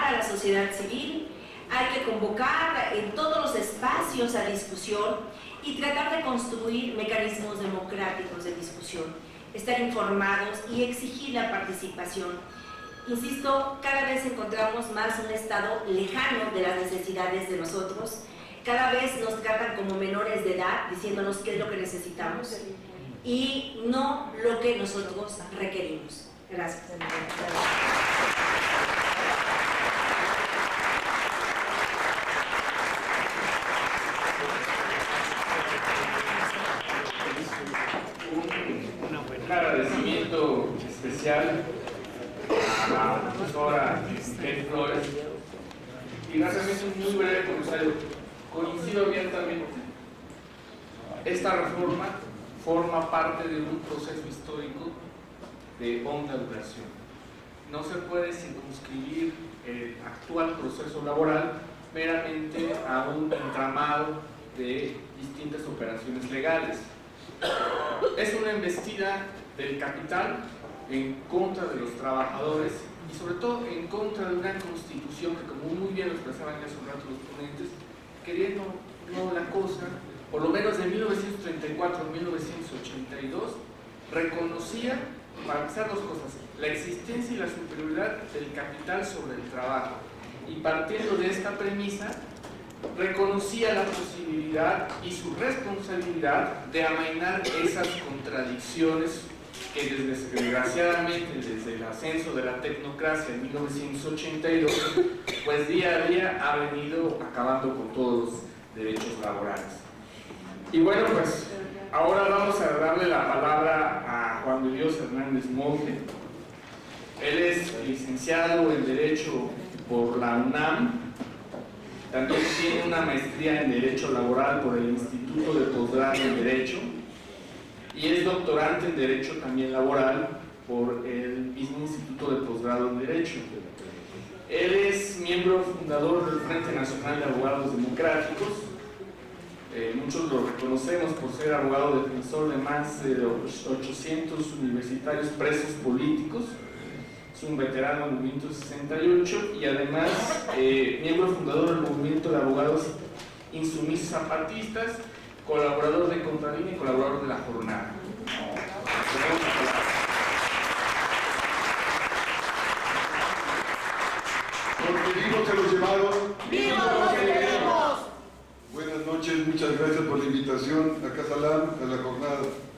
sociedad civil, hay que convocar en todos los espacios a discusión y tratar de construir mecanismos democráticos de discusión, estar informados y exigir la participación. Insisto, cada vez encontramos más un Estado lejano de las necesidades de nosotros, cada vez nos tratan como menores de edad, diciéndonos qué es lo que necesitamos y no lo que nosotros requerimos. Gracias.
Un agradecimiento especial a la profesora Betty Flores y realmente un muy breve comentario. Coincido abiertamente. Esta reforma forma parte de un proceso histórico de honda duración. No se puede circunscribir el actual proceso laboral meramente a un entramado de distintas operaciones legales. Es una embestida del capital en contra de los trabajadores y sobre todo en contra de una constitución que, como muy bien lo expresaban hace un rato los ponentes, queriendo no la cosa, por lo menos de mil novecientos treinta y cuatro a mil novecientos ochenta y dos, reconocía, para empezar dos cosas, la existencia y la superioridad del capital sobre el trabajo, y partiendo de esta premisa, reconocía la posibilidad y su responsabilidad de amainar esas contradicciones que desgraciadamente desde el ascenso de la tecnocracia en mil novecientos ochenta y dos, pues día a día ha venido acabando con todos los derechos laborales. Y bueno, pues ahora vamos a darle la palabra a Juan de Dios Hernández Monte. Él es licenciado en Derecho por la UNAM, también tiene una maestría en Derecho Laboral por el Instituto de Posgrado en Derecho y es doctorante en Derecho también Laboral por el mismo Instituto de Posgrado en Derecho. Él es miembro fundador del Frente Nacional de Abogados Democráticos. Eh, muchos lo reconocemos por ser abogado defensor de más de ochocientos universitarios presos políticos. Es un veterano del movimiento sesenta y ocho y además eh, miembro fundador del movimiento de abogados insumisos zapatistas, colaborador de Contralínea y colaborador de La Jornada.
Porque vivos se los llevaron.
¡Vivos los queremos!
Buenas noches, muchas gracias por la invitación a Casalán, a la jornada.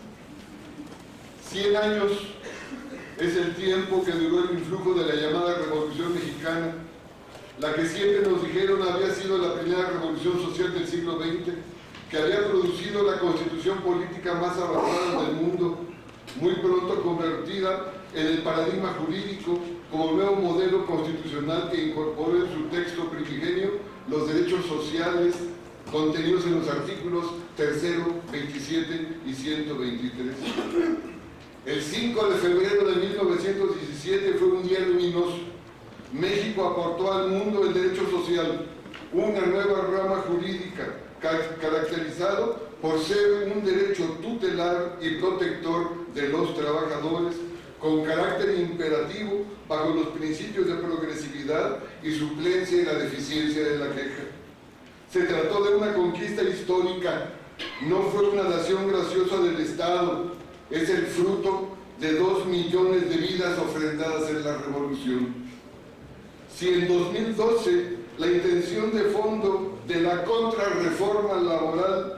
Cien años es el tiempo que duró el influjo de la llamada Revolución Mexicana, la que siempre nos dijeron había sido la primera revolución social del siglo veinte, que había producido la constitución política más avanzada del mundo, muy pronto convertida en el paradigma jurídico como nuevo modelo constitucional que incorporó en su texto primigenio los derechos sociales contenidos en los artículos tercero, veintisiete y ciento veintitrés. El cinco de febrero de mil novecientos diecisiete fue un día luminoso. México aportó al mundo el derecho social, una nueva rama jurídica caracterizado por ser un derecho tutelar y protector de los trabajadores, con carácter imperativo bajo los principios de progresividad y suplencia y la deficiencia de la queja. Se trató de una conquista histórica, no fue una dación graciosa del Estado, es el fruto de dos millones de vidas ofrendadas en la revolución. Si en dos mil doce la intención de fondo de la contrarreforma laboral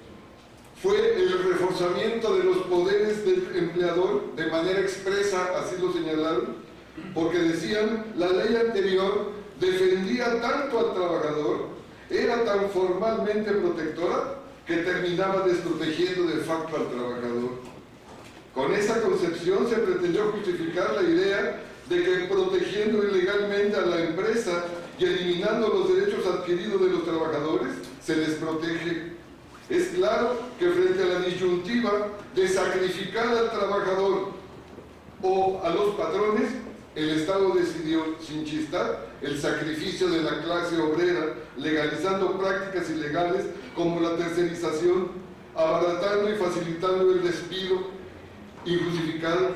fue el reforzamiento de los poderes del empleador de manera expresa, así lo señalaron, porque decían la ley anterior defendía tanto al trabajador, era tan formalmente protectora que terminaba desprotegiendo de facto al trabajador. Con esa concepción se pretendió justificar la idea de que protegiendo ilegalmente a la empresa y eliminando los derechos adquiridos de los trabajadores, se les protege. Es claro que frente a la disyuntiva de sacrificar al trabajador o a los patrones, el Estado decidió, sin chistar, el sacrificio de la clase obrera, legalizando prácticas ilegales como la tercerización, abaratando y facilitando el despido injustificado,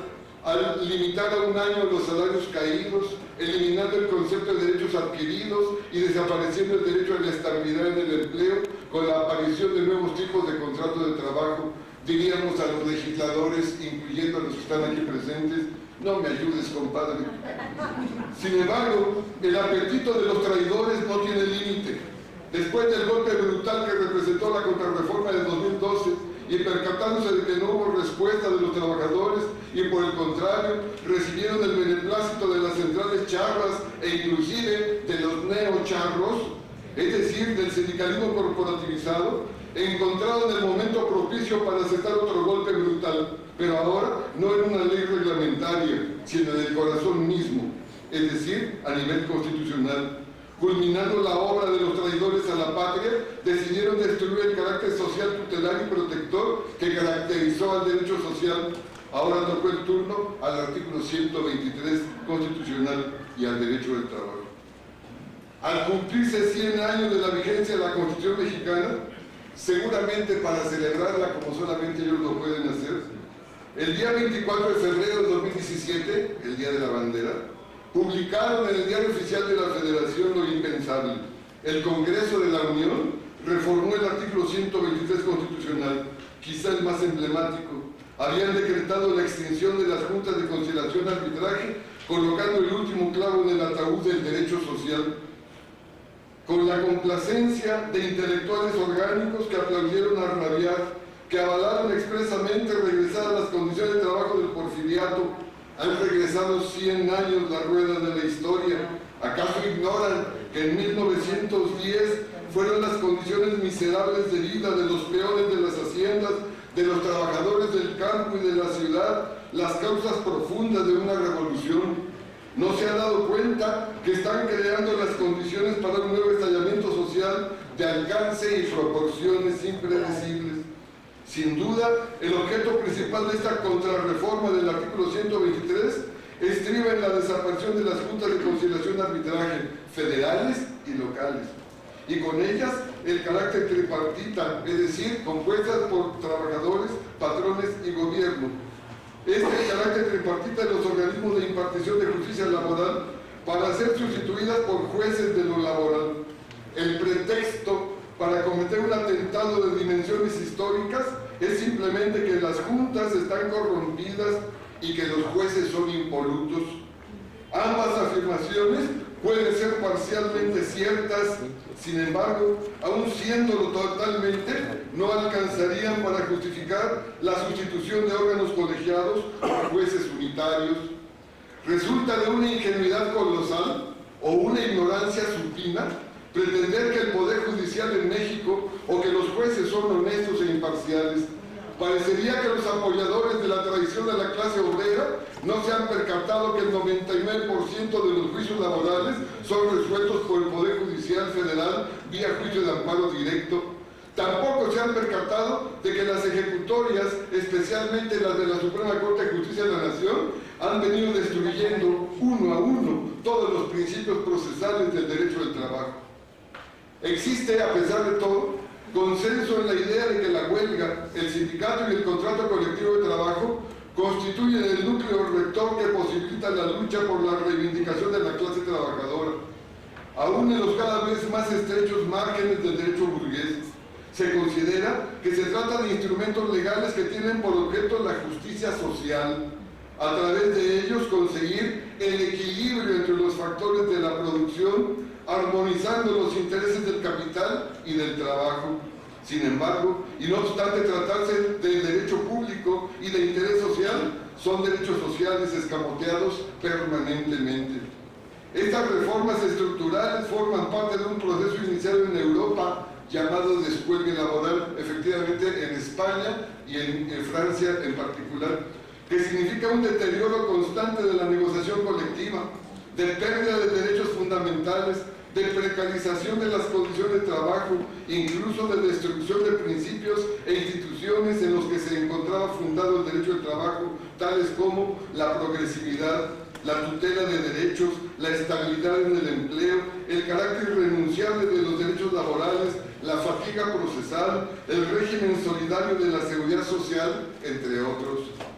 al limitar a un año los salarios caídos, eliminando el concepto de derechos adquiridos y desapareciendo el derecho a la estabilidad en el empleo con la aparición de nuevos tipos de contratos de trabajo. Diríamos a los legisladores, incluyendo a los que están aquí presentes, no me ayudes, compadre. Sin embargo, el apetito de los traidores no tiene límite. Después del golpe brutal que representó la contrarreforma de dos mil doce, y percatándose de que no hubo respuesta de los trabajadores y por el contrario recibieron el beneplácito de las centrales charras e inclusive de los neocharros, es decir, del sindicalismo corporativizado, encontraron el momento propicio para aceptar otro golpe brutal, pero ahora no en una ley reglamentaria, sino en el corazón mismo, es decir, a nivel constitucional. Culminando la obra de los traidores a la patria, decidieron destruir el carácter social tutelar y protector que caracterizó al derecho social. Ahora tocó el turno al artículo ciento veintitrés constitucional y al derecho del trabajo. Al cumplirse cien años de la vigencia de la Constitución mexicana, seguramente para celebrarla como solamente ellos lo pueden hacer, el día veinticuatro de febrero de dos mil diecisiete, el Día de la Bandera, publicaron en el Diario Oficial de la Federación lo impensable. El Congreso de la Unión reformó el artículo ciento veintitrés constitucional, quizá el más emblemático. Habían decretado la extinción de las juntas de conciliación y arbitraje, colocando el último clavo en el ataúd del derecho social. Con la complacencia de intelectuales orgánicos que aplaudieron a rabiar, que avalaron expresamente regresar a las condiciones de trabajo del porfiriato. Han regresado cien años la rueda de la historia. ¿Acaso ignoran que en mil novecientos diez fueron las condiciones miserables de vida de los peones de las haciendas, de los trabajadores del campo y de la ciudad, las causas profundas de una revolución? ¿No se han dado cuenta que están creando las condiciones para un nuevo estallamiento social de alcance y proporciones impredecibles? Sin duda, el objeto principal de esta contrarreforma del artículo ciento veintitrés estriba en la desaparición de las juntas de conciliación y arbitraje federales y locales, y con ellas el carácter tripartita, es decir, compuestas por trabajadores, patrones y gobierno. Este carácter tripartita de los organismos de impartición de justicia laboral para ser sustituidas por jueces de lo laboral. El pretexto para cometer un atentado de dimensiones históricas es simplemente que las juntas están corrompidas y que los jueces son impolutos. Ambas afirmaciones pueden ser parcialmente ciertas, sin embargo, aun siéndolo totalmente, no alcanzarían para justificar la sustitución de órganos colegiados por jueces unitarios. Resulta de una ingenuidad colosal o una ignorancia supina pretender que el Poder Judicial en México o que los jueces son honestos e imparciales. Parecería que los apoyadores de la tradición de la clase obrera no se han percatado que el noventa y nueve por ciento de los juicios laborales son resueltos por el Poder Judicial Federal vía juicio de amparo directo. Tampoco se han percatado de que las ejecutorias, especialmente las de la Suprema Corte de Justicia de la Nación, han venido destruyendo uno a uno todos los principios procesales del derecho del trabajo. Existe, a pesar de todo, consenso en la idea de que la huelga, el sindicato y el contrato colectivo de trabajo constituyen el núcleo rector que posibilita la lucha por la reivindicación de la clase trabajadora, aún en los cada vez más estrechos márgenes del derecho burgués. Se considera que se trata de instrumentos legales que tienen por objeto la justicia social, a través de ellos conseguir el equilibrio entre los factores de la producción, armonizando los intereses del capital y del trabajo. Sin embargo, y no obstante tratarse de derecho público y de interés social, son derechos sociales escamoteados permanentemente. Estas reformas estructurales forman parte de un proceso iniciado en Europa llamado descuelgue laboral, efectivamente en España y en, en Francia en particular, que significa un deterioro constante de la negociación colectiva, de pérdida de derechos fundamentales, de precarización de las condiciones de trabajo, incluso de destrucción de principios e instituciones en los que se encontraba fundado el derecho del trabajo, tales como la progresividad, la tutela de derechos, la estabilidad en el empleo, el carácter irrenunciable de los derechos laborales, la fatiga procesal, el régimen solidario de la seguridad social, entre otros.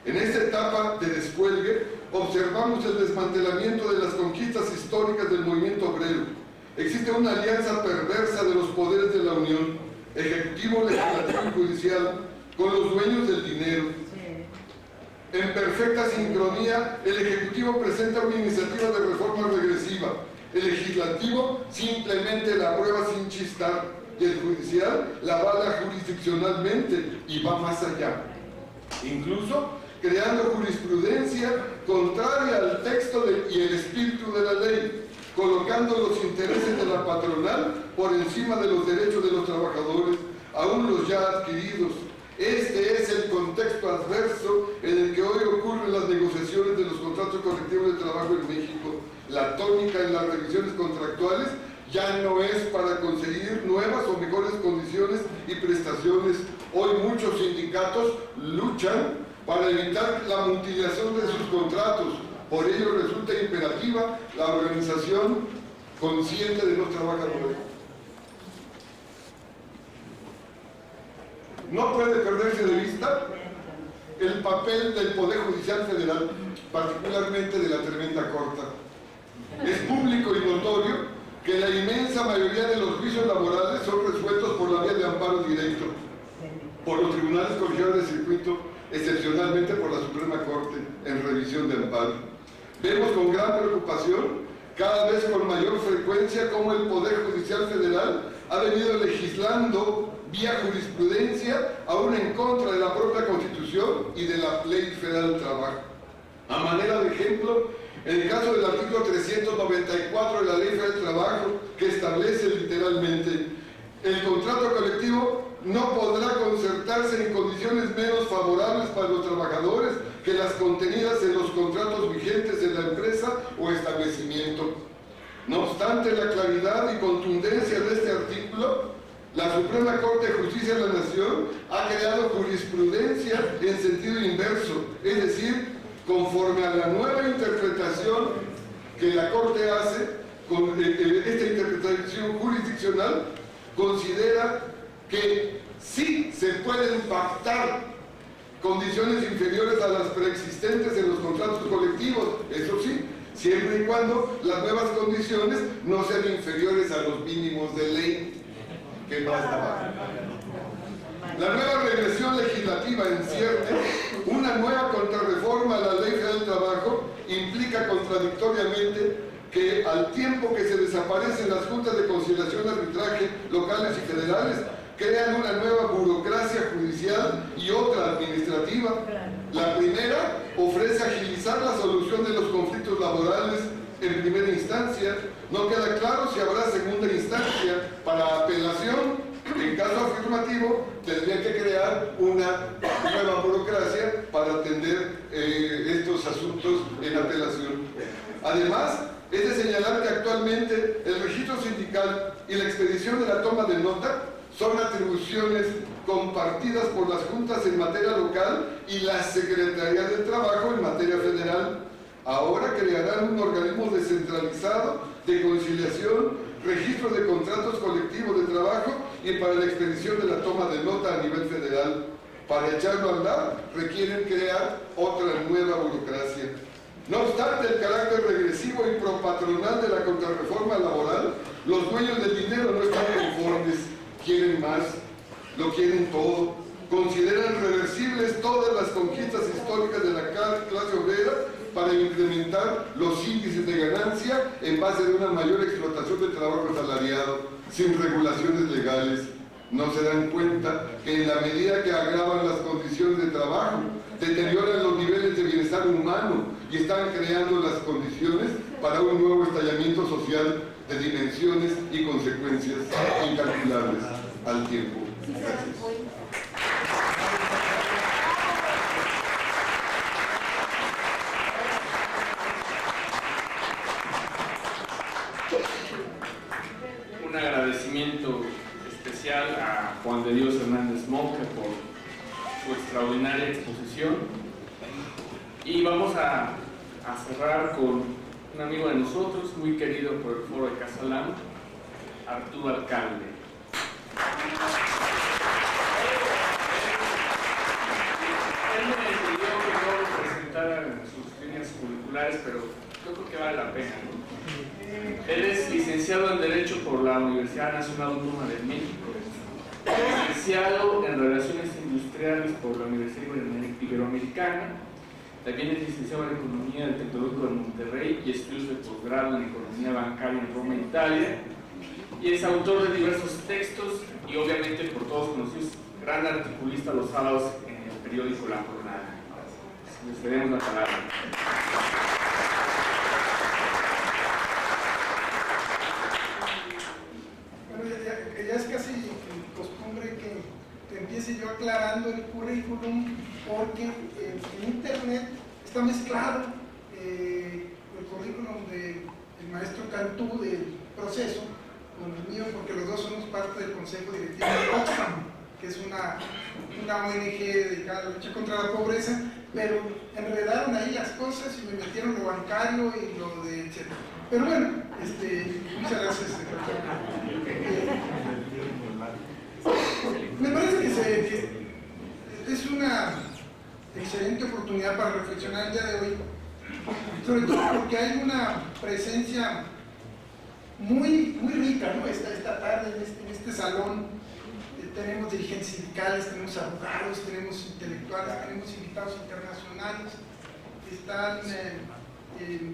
En esta etapa de descuelgue observamos el desmantelamiento de las conquistas históricas del movimiento obrero. Existe una alianza perversa de los poderes de la Unión, ejecutivo, legislativo y judicial, con los dueños del dinero. En perfecta sincronía, el Ejecutivo presenta una iniciativa de reforma regresiva, el Legislativo simplemente la aprueba sin chistar y el Judicial la avala jurisdiccionalmente y va más allá, incluso creando jurisprudencia contraria al texto de, y el espíritu de la ley, colocando los intereses de la patronal por encima de los derechos de los trabajadores, aún los ya adquiridos. Este es el contexto adverso en el que hoy ocurren las negociaciones de los contratos colectivos de trabajo en México. La tónica en las revisiones contractuales ya no es para conseguir nuevas o mejores condiciones y prestaciones. Hoy muchos sindicatos luchan para evitar la mutilación de sus contratos. Por ello resulta imperativa la organización consciente de los trabajadores. No puede perderse de vista el papel del Poder Judicial Federal, particularmente de la tremenda Corte. Es público y notorio que la inmensa mayoría de los juicios laborales son resueltos por la vía de amparo directo, por los tribunales colegiados de circuito, excepcionalmente por la Suprema Corte en revisión de amparo. Vemos con gran preocupación, cada vez con mayor frecuencia, cómo el Poder Judicial Federal ha venido legislando vía jurisprudencia, aún en contra de la propia Constitución y de la Ley Federal del Trabajo. A manera de ejemplo, en el caso del artículo trescientos noventa y cuatro de la Ley Federal del Trabajo, que establece literalmente: el contrato colectivo no podrá concertarse en condiciones menos favorables para los trabajadores que las contenidas en los contratos vigentes en la empresa o establecimiento. No obstante la claridad y contundencia de este artículo, la Suprema Corte de Justicia de la Nación ha creado jurisprudencia en sentido inverso, es decir, conforme a la nueva interpretación que la Corte hace, con esta interpretación jurisdiccional, considera que sí se pueden pactar condiciones inferiores a las preexistentes en los contratos colectivos, eso sí, siempre y cuando las nuevas condiciones no sean inferiores a los mínimos de ley. ¿Qué más da? La nueva regresión legislativa encierte una nueva contrarreforma a la Ley Federal del Trabajo, implica contradictoriamente que al tiempo que se desaparecen las juntas de conciliación y arbitraje locales y federales, crean una nueva burocracia judicial y otra administrativa. La primera ofrece agilizar la solución de los conflictos laborales en primera instancia. No queda claro si habrá segunda instancia. Para apelación, en caso afirmativo, tendría que crear una nueva burocracia para atender eh, estos asuntos en apelación. Además, es de señalar que actualmente el registro sindical y la expedición de la toma de nota son atribuciones compartidas por las juntas en materia local y la Secretaría del Trabajo en materia federal. Ahora crearán un organismo descentralizado de conciliación, registro de contratos colectivos de trabajo y para la expedición de la toma de nota a nivel federal. Para echarlo a andar, requieren crear otra nueva burocracia. No obstante el carácter regresivo y propatronal de la contrarreforma laboral, los dueños del dinero no están conformes, quieren más, lo quieren todo, consideran reversibles todas las conquistas históricas de la clase obrera para incrementar los índices de ganancia en base a una mayor explotación del trabajo asalariado, sin regulaciones legales. No se dan cuenta que en la medida que agravan las condiciones de trabajo, deterioran los niveles de bienestar humano y están creando las condiciones para un nuevo estallamiento social de dimensiones y consecuencias incalculables al tiempo. Gracias.
Un agradecimiento especial a Juan de Dios Hernández Monge por su extraordinaria exposición. Y vamos a, a cerrar con un amigo de nosotros, muy querido por el Foro de Casalam, Arturo Alcalde. Él me pidió que no titulares, pero yo creo que vale la pena, ¿no? Él es licenciado en Derecho por la Universidad Nacional Autónoma de México, licenciado en Relaciones Industriales por la Universidad Iberoamericana, también es licenciado en Economía del Tecnológico de Monterrey y estudios de posgrado en Economía Bancaria en Roma, Italia, y es autor de diversos textos y obviamente por todos conocidos, gran articulista los sábados en el periódico La Jornada. Les cedemos la palabra.
Bueno, ya, ya es casi costumbre que, que empiece yo aclarando el currículum, porque eh, en internet está mezclado eh, el currículum del maestro Cantú del proceso con el mío, porque los dos somos parte del Consejo Directivo de Oxfam, que es una, una O N G dedicada a la lucha contra la pobreza, pero enredaron ahí las cosas y me metieron lo bancario y lo de etcétera. Pero bueno, este, muchas gracias, secretario. Eh, me parece que, se, que es una excelente oportunidad para reflexionar el día de hoy, sobre todo porque hay una presencia muy, muy rica, ¿no? esta, esta tarde en este, en este salón. Eh, tenemos dirigentes sindicales, tenemos abogados, tenemos intelectuales, tenemos invitados internacionales, están eh, eh,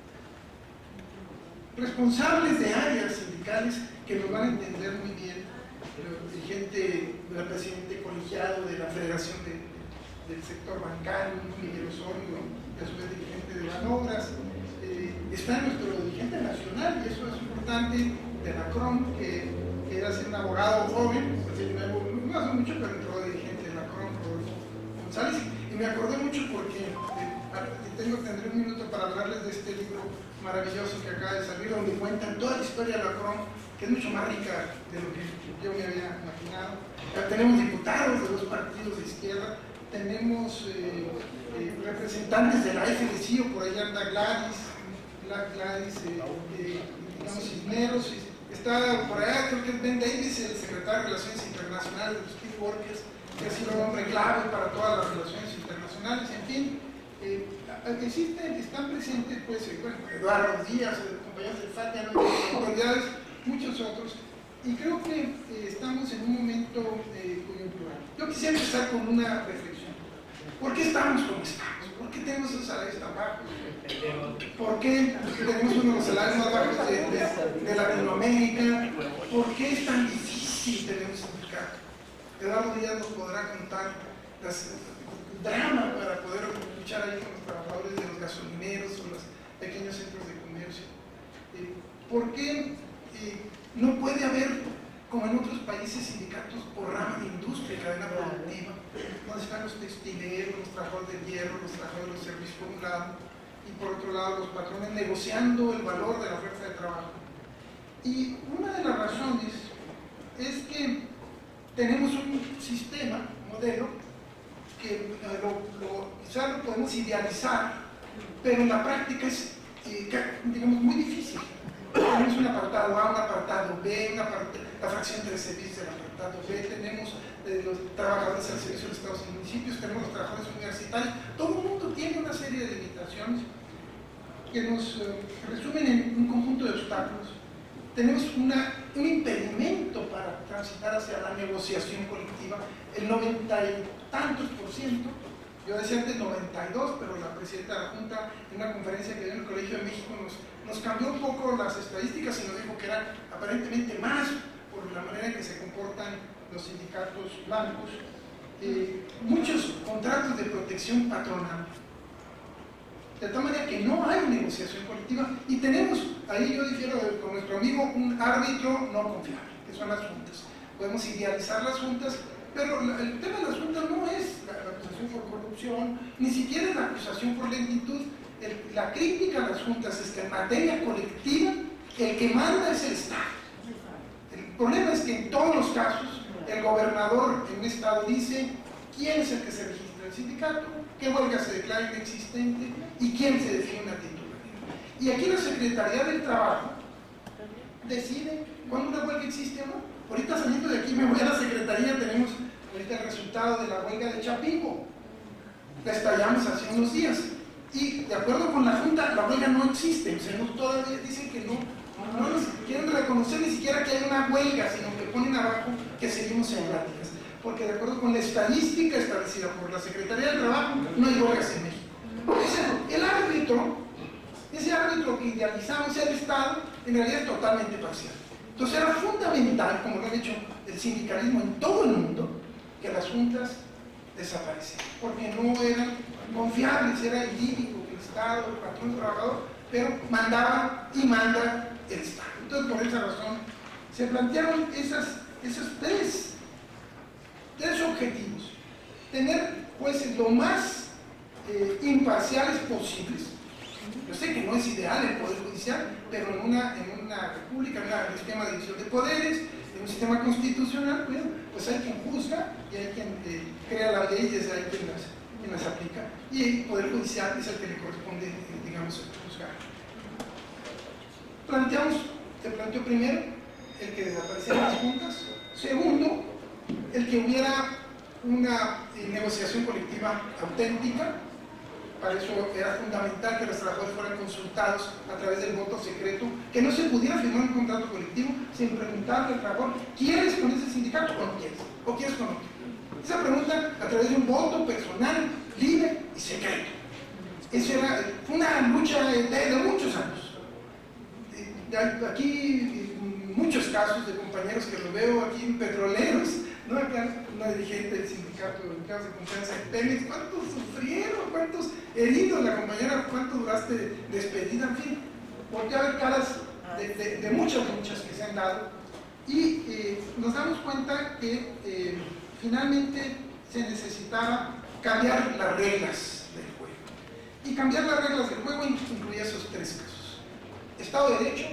responsables de áreas sindicales que nos van a entender muy bien. El dirigente, el presidente colegiado de la Federación de, del Sector Bancario, Miguel Osorio, que a su vez dirigente de Banobras. Eh, está nuestro dirigente nacional, y eso es importante, de la C R O M, que, que era ser un abogado joven, no hace mucho, pero entró de dirigente de la C R O M, Rodolfo González. Y me acordé mucho porque eh, tengo, tendré un minuto para hablarles de este libro maravilloso que acaba de salir, donde cuentan toda la historia de la C R O M, que es mucho más rica de lo que yo me había imaginado. Ya tenemos diputados de dos partidos de izquierda, tenemos eh, eh, representantes de la F D C I O, por ahí anda Gladys, Gladys, eh, eh, digamos, Cisneros, está por allá, creo que es Ben Davis, el secretario de Relaciones Internacionales de los Steelworkers, que ha sido un hombre clave para todas las relaciones internacionales, en fin. Eh, existen, están presentes, pues, bueno, Eduardo Díaz, compañeros del FATIA, ¿no? Autoridades, muchos otros, y creo que eh, estamos en un momento eh, coyuntural. Yo quisiera empezar con una reflexión. ¿Por qué estamos como estamos? ¿Por qué tenemos esos salarios tan bajos? ¿Por qué tenemos uno de los salarios más bajos de, de, de Latinoamérica? ¿Por qué es tan difícil tener un sindicato? Eduardo Díaz nos podrá contar las, el drama para poder luchar ahí con los trabajadores de los gasolineros o los pequeños centros de comercio. Eh, ¿Por qué eh, no puede haber, como en otros países, sindicatos por rama de industria y cadena productiva, donde están los textileros, los trabajadores del hierro, los trabajadores de los servicios por un lado, y por otro lado los patrones negociando el valor de la fuerza de trabajo? Y una de las razones es que tenemos un sistema, un modelo, que lo, lo, quizás lo podemos idealizar, pero en la práctica es, eh, digamos, muy difícil. Tenemos un apartado A, un apartado B, una parte, la fracción de servicios del apartado B, tenemos eh, los trabajadores al servicio de estados y municipios, tenemos los trabajadores universitarios. Todo el mundo tiene una serie de limitaciones que nos eh, resumen en un conjunto de obstáculos. Tenemos una, un impedimento para transitar hacia la negociación colectiva, el noventa y tantos por ciento. Yo decía antes noventa y dos, pero la presidenta de la Junta, en una conferencia que dio en el Colegio de México, nos, nos cambió un poco las estadísticas y nos dijo que eran aparentemente más por la manera en que se comportan los sindicatos blancos. Eh, muchos contratos de protección patronal, de tal manera que no hay negociación colectiva, y tenemos, ahí yo difiero con nuestro amigo, un árbitro no confiable, que son las juntas. Podemos idealizar las juntas, pero el tema de las juntas no es la, la acusación por corrupción, ni siquiera es la acusación por lentitud. El, la crítica a las juntas es que en materia colectiva el que manda es el Estado. El problema es que en todos los casos el gobernador en un estado dice quién es el que se registra el sindicato, qué huelga se declara inexistente y quién se define una titularidad. Y aquí la Secretaría del Trabajo decide cuándo una huelga existe o no. Ahorita saliendo de aquí me voy a la Secretaría, tenemos ahorita el resultado de la huelga de Chapingo. La estallamos hace unos días. y de acuerdo con la Junta, la huelga no existe, o sea, no, todavía dicen que no, no nos quieren reconocer ni siquiera que hay una huelga, sino que ponen abajo que seguimos en pláticas, porque de acuerdo con la estadística establecida por la Secretaría del Trabajo, no hay huelgas en México. O sea, el árbitro, ese árbitro que idealizamos, el Estado, en realidad es totalmente parcial. Entonces era fundamental, como lo han hecho el sindicalismo en todo el mundo, que las juntas desaparecieran, porque no eran confiables, era idílico que el Estado, el patrón, el trabajador, pero mandaba y manda el Estado. Entonces, por esa razón, se plantearon esas, esos tres, tres objetivos. Tener jueces lo más eh, imparciales posibles. Yo sé que no es ideal el Poder Judicial, pero en una, en una república, en un sistema de división de poderes, en un sistema constitucional, bueno, pues hay quien juzga y hay quien eh, crea las leyes, hay quien las, quien las aplica, y el Poder Judicial es el que le corresponde, eh, digamos, juzgar. Planteamos, se planteó primero el que desaparecieran las juntas, segundo, el que hubiera una eh, negociación colectiva auténtica. Para eso era fundamental que los trabajadores fueran consultados a través del voto secreto, que no se pudiera firmar un contrato colectivo sin preguntarle al trabajador, ¿quieres con ese sindicato o no quieres? ¿O quieres con otro? Esa pregunta a través de un voto personal, libre y secreto. Esa era una lucha de, de muchos años. Aquí muchos casos de compañeros que lo veo aquí en petroleros, ¿no? Acá una dirigente del sindicato de casos de confianza de Pemex, ¿cuántos sufrieron? ¿Cuántos heridos? La compañera, ¿cuánto duraste despedida? En fin, porque hay caras de, de, de muchas luchas que se han dado y eh, nos damos cuenta que eh, finalmente se necesitaba cambiar las reglas del juego. Y cambiar las reglas del juego incluía esos tres casos: Estado de Derecho,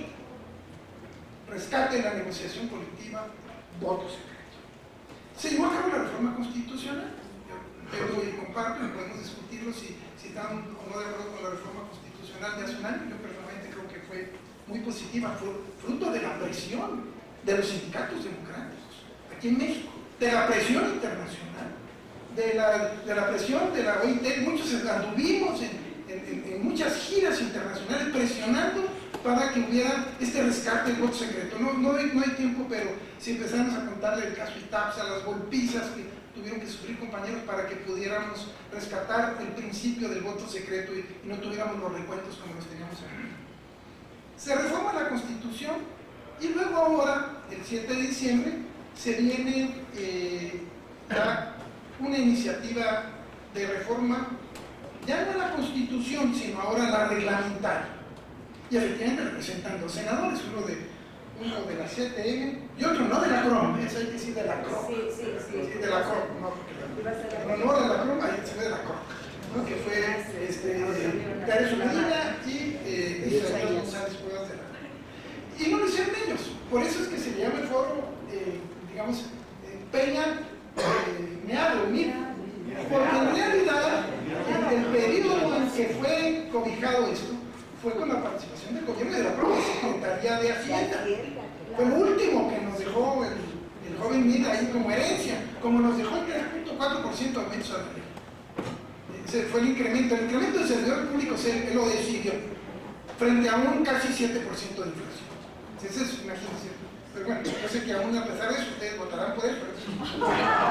rescate de la negociación colectiva, voto secreto. Se llevó a cabo la reforma constitucional. Yo lo comparto y podemos discutirlo si, si están o no de acuerdo con la reforma constitucional de hace un año. Yo personalmente creo que fue muy positiva, fue fruto de la presión de los sindicatos democráticos aquí en México, de la presión internacional, de la, de la presión de la O I T. Muchos anduvimos en, en, en muchas giras internacionales presionando para que hubiera este rescate del voto secreto. No, no, hay, no hay tiempo, pero si empezamos a contarle el caso ITAPSA, las golpizas que tuvieron que sufrir compañeros para que pudiéramos rescatar el principio del voto secreto y, y no tuviéramos los recuentos como los teníamos aquí. Se reforma la Constitución y luego ahora, el siete de diciembre, se viene eh, ya una iniciativa de reforma, ya no la Constitución, sino ahora la reglamentaria. Y efectivamente representan dos senadores, uno de, uno de la C T M y otro no de la C R O M, eso hay que decir de la C R O M.
Sí, sí, sí.
Sí, de la C R O M, no, porque no, no de la C R O M, ahí se ve de la C R O M, ¿no? Que fue este, Darius Medina y eh, Israel González Cuevas de la C R O M. Y no lo hicieron ellos, por eso es que se le llama el foro, eh, digamos, eh, Peña eh, Meado, mira, porque en realidad, en el periodo en que fue cobijado esto, fue con la participación del gobierno y de la propia Secretaría de Hacienda. Fue lo último que nos dejó el, el joven Mid ahí como herencia, como nos dejó el tres punto cuatro por ciento de aumento salarial. Ese fue el incremento. El incremento del servidor público se lo decidió frente a un casi siete por ciento de inflación. Ese es, imagínense. Pero bueno, yo sé que aún a pesar de eso, ustedes votarán por él. Pero...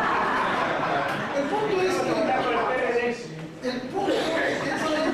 El punto es que... El punto es que...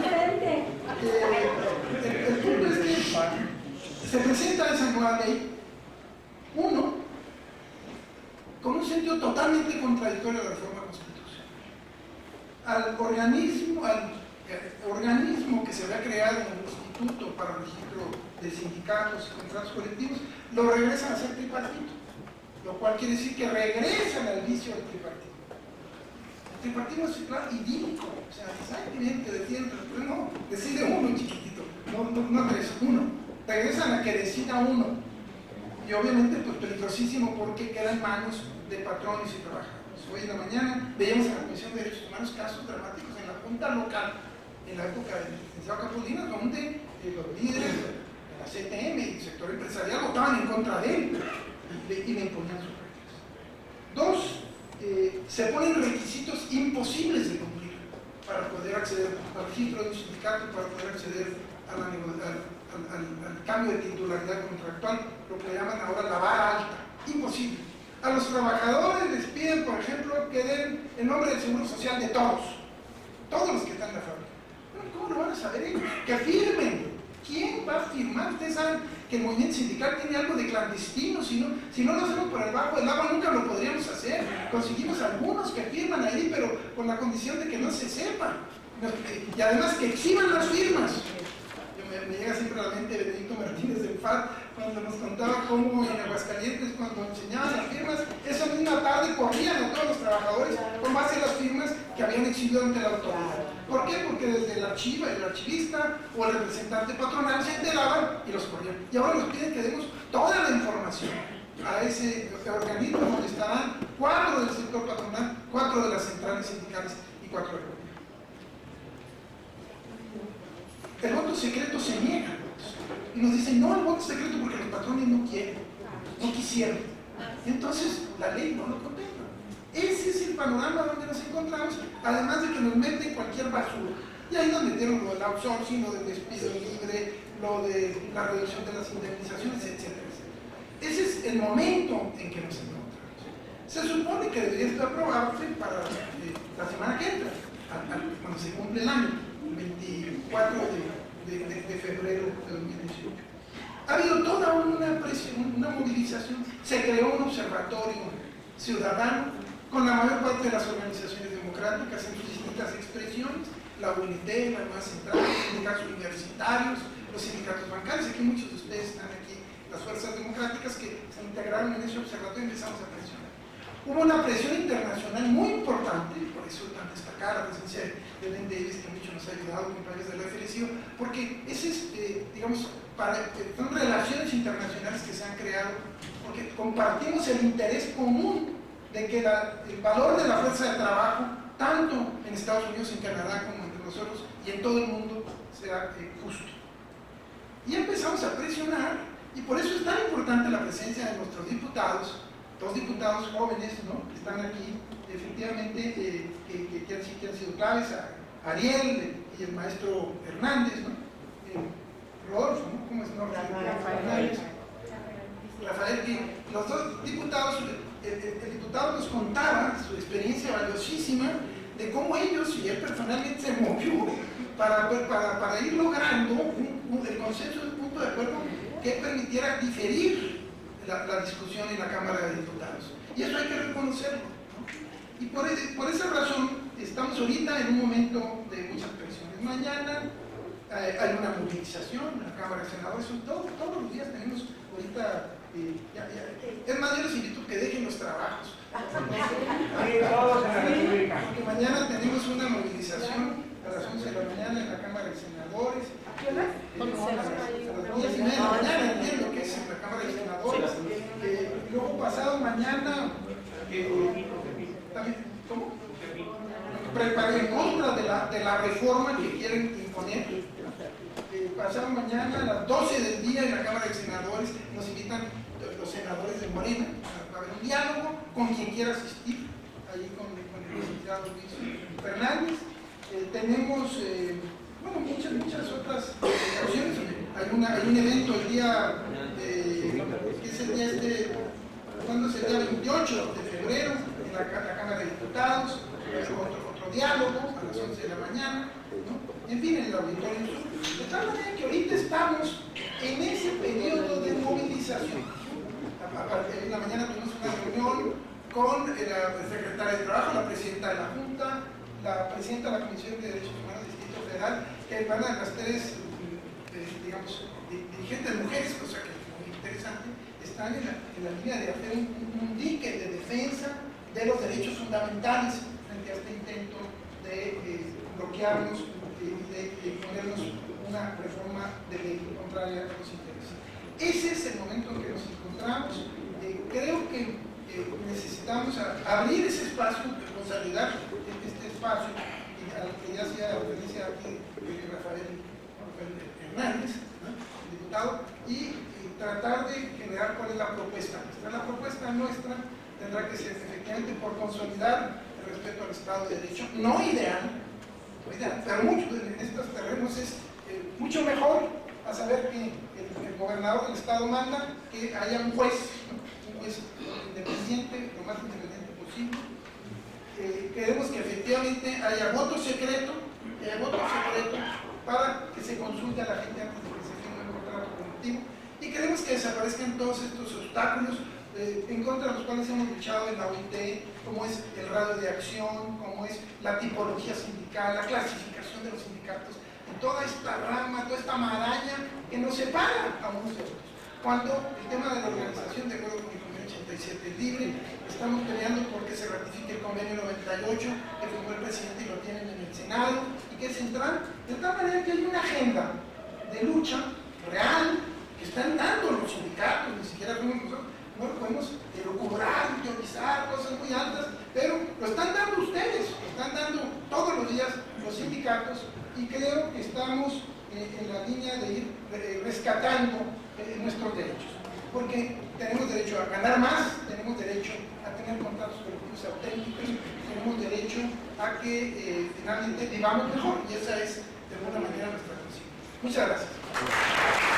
El, el punto es que se presenta esa nueva ley, uno, con un sentido totalmente contradictorio de la reforma constitucional. Al organismo, al organismo que se había creado en el Instituto para el Registro de Sindicatos y Contratos Colectivos, lo regresan a ser tripartito, lo cual quiere decir que regresan al vicio del tripartito. El tripartismo es, claro, idílico, o sea, exactamente defiende, pero no, decide uno chiquitito, no, no, no tres, uno. Regresan a que decida uno. Y obviamente, pues peligrosísimo porque queda en manos de patrones y trabajadores. Hoy en la mañana veíamos en la Comisión de Derechos Humanos casos dramáticos en la Junta Local, en la época del licenciado Capulina, donde eh, los líderes de la C T M y el sector empresarial votaban en contra de él y le, y le imponían sus reglas. Dos, Eh, se ponen requisitos imposibles de cumplir para poder poder acceder al registro de un sindicato, para poder acceder a la, al, al, al cambio de titularidad contractual, lo que le llaman ahora la vara alta. Imposible. A los trabajadores les piden, por ejemplo, que den el nombre del seguro social de todos, todos los que están en la fábrica. ¿Cómo lo van a saber ellos? Que firmen. ¿Quién va a firmar? Ustedes saben que el movimiento sindical tiene algo de clandestino. Si no, si no lo hacemos por debajo del agua, nunca lo podríamos hacer. Conseguimos algunos que firman ahí, pero con la condición de que no se sepa. Y además que exhiban las firmas. Yo me, me llega siempre a la mente Benedicto Martínez del F A D, cuando nos contaba cómo en Aguascalientes, cuando enseñaban las firmas, esa misma tarde corrían a todos los trabajadores con base a las firmas que habían exhibido ante la autoridad. ¿Por qué? Porque desde el archivo, el archivista o el representante patronal se enteraban y los corrían. Y ahora nos piden que demos toda la información a ese organismo donde estarán cuatro del sector patronal, cuatro de las centrales sindicales y cuatro del gobierno. El voto secreto se niega. Y nos dicen, no, el voto secreto porque los patrones no quieren, no quisieron. Entonces, la ley no lo contempla. Ese es el panorama donde nos encontramos, además de que nos meten cualquier basura. Y ahí nos metieron lo del outsourcing, lo del despido libre, lo de la reducción de las indemnizaciones, etcétera, etcétera. Ese es el momento en que nos encontramos. Se supone que debería estar aprobado para eh, la semana que entra, a, a, cuando se cumple el año, el veinticuatro de, de, de, de febrero de dos mil dieciocho. Ha habido toda una presión, una movilización, se creó un observatorio ciudadano con la mayor parte de las organizaciones democráticas en sus distintas expresiones, la U N T, la Nueva Central, los sindicatos universitarios, los sindicatos bancarios. Aquí muchos de ustedes están aquí, las fuerzas democráticas que se integraron en ese observatorio y empezamos a presionar. Hubo una presión internacional muy importante, y por eso tan destacar la presencia de Ben Davis, que mucho nos ha ayudado, compañeros de la F L C I O, porque ese es, eh, digamos, para, eh, son relaciones internacionales que se han creado, porque compartimos el interés común de que la, el valor de la fuerza de trabajo, tanto en Estados Unidos, en Canadá, como entre nosotros y en todo el mundo, sea eh, justo. Y empezamos a presionar, y por eso es tan importante la presencia de nuestros diputados, dos diputados jóvenes, ¿no?, que están aquí, efectivamente, eh, que, que, que, han, que han sido claves, a Ariel y el maestro Hernández, ¿no? Eh, Rodolfo, ¿no? ¿Cómo es? No, Rafael. Rafael, que los dos diputados, el, el, el diputado nos contaba su experiencia valiosísima de cómo ellos y él personalmente se movió para, para, para ir logrando un, un, el consenso de un punto de acuerdo que permitiera diferir la, la discusión en la Cámara de Diputados. Y eso hay que reconocerlo, ¿no? Y por, por esa razón estamos ahorita en un momento de muchas presiones. Mañana eh, hay una movilización en la Cámara de Senadores, todo, todos los días tenemos ahorita, eh, ya, ya, es más, yo les invito que dejen los trabajos. Porque mañana tenemos una movilización a las once de la mañana en la Cámara de Senadores. ¿A qué hora? A las diez y media de la mañana, entiendo que es en la Cámara de Senadores. Eh, luego pasado mañana, eh, también, ¿cómo? Preparé en contra de la, de la reforma que quieren imponer. Eh, pasado mañana a las doce del día en la Cámara de Senadores nos invitan los senadores de Morena a haber un diálogo con quien quiera asistir, ahí con, con el licenciado Luis Fernández. Eh, tenemos eh, bueno, muchas, muchas otras opciones. Hay, una, hay un evento el día, eh, que es el día este, ¿cuándo es el día veintiocho de febrero? En la, la Cámara de Diputados, otro, otro diálogo a las once de la mañana, ¿no? En fin, en el auditorio. De tal manera que ahorita estamos en ese periodo de movilización. En la mañana tuvimos una reunión con la secretaria de Trabajo, la presidenta de la Junta, la presidenta de la Comisión de Derechos Humanos del Distrito Federal, que van a las tres, eh, digamos, dirigentes mujeres, cosa que es muy interesante, están en la, en la línea de hacer un, un dique de defensa de los derechos fundamentales frente a este intento de eh, bloquearnos y de, de ponernos una reforma de ley contraria a los intereses. Ese es el momento en que nos encontramos. Eh, creo que eh, necesitamos a, abrir ese espacio, consolidar este espacio, y al que ya hacía referencia aquí eh, Rafael, Rafael Hernández, ¿no?, el diputado, y, y tratar de generar cuál es la propuesta nuestra. La propuesta nuestra tendrá que ser efectivamente por consolidar el respeto al Estado de Derecho, no ideal, pero mucho en estos terrenos es eh, mucho mejor a saber que el, el gobernador del estado manda que haya un juez, ¿no? Un juez independiente, lo más independiente posible. Eh, queremos que efectivamente haya voto secreto, que haya voto secreto para que se consulte a la gente antes de que se firme el contrato colectivo, y queremos que desaparezcan todos estos obstáculos eh, en contra de los cuales hemos luchado en la O I T, como es el radio de acción, como es la tipología sindical, la clasificación de los sindicatos, y toda esta rama, toda esta maraña que nos separa a unos de otros. Cuando el tema de la organización, de acuerdo con el convenio ochenta y siete, es libre, estamos peleando porque se ratifique el convenio noventa y ocho, que firmó el presidente y lo tienen en el Senado, y que es central, de tal manera que hay una agenda de lucha real que están dando los sindicatos, ni siquiera fuimos nosotros. No lo podemos elucubrar, teorizar, cosas muy altas, pero lo están dando ustedes, lo están dando todos los días los sindicatos, y creo que estamos eh, en la línea de ir eh, rescatando eh, nuestros derechos, porque tenemos derecho a ganar más, tenemos derecho a tener contratos colectivos auténticos, tenemos derecho a que eh, finalmente vivamos mejor, y esa es de alguna manera nuestra función. Muchas gracias.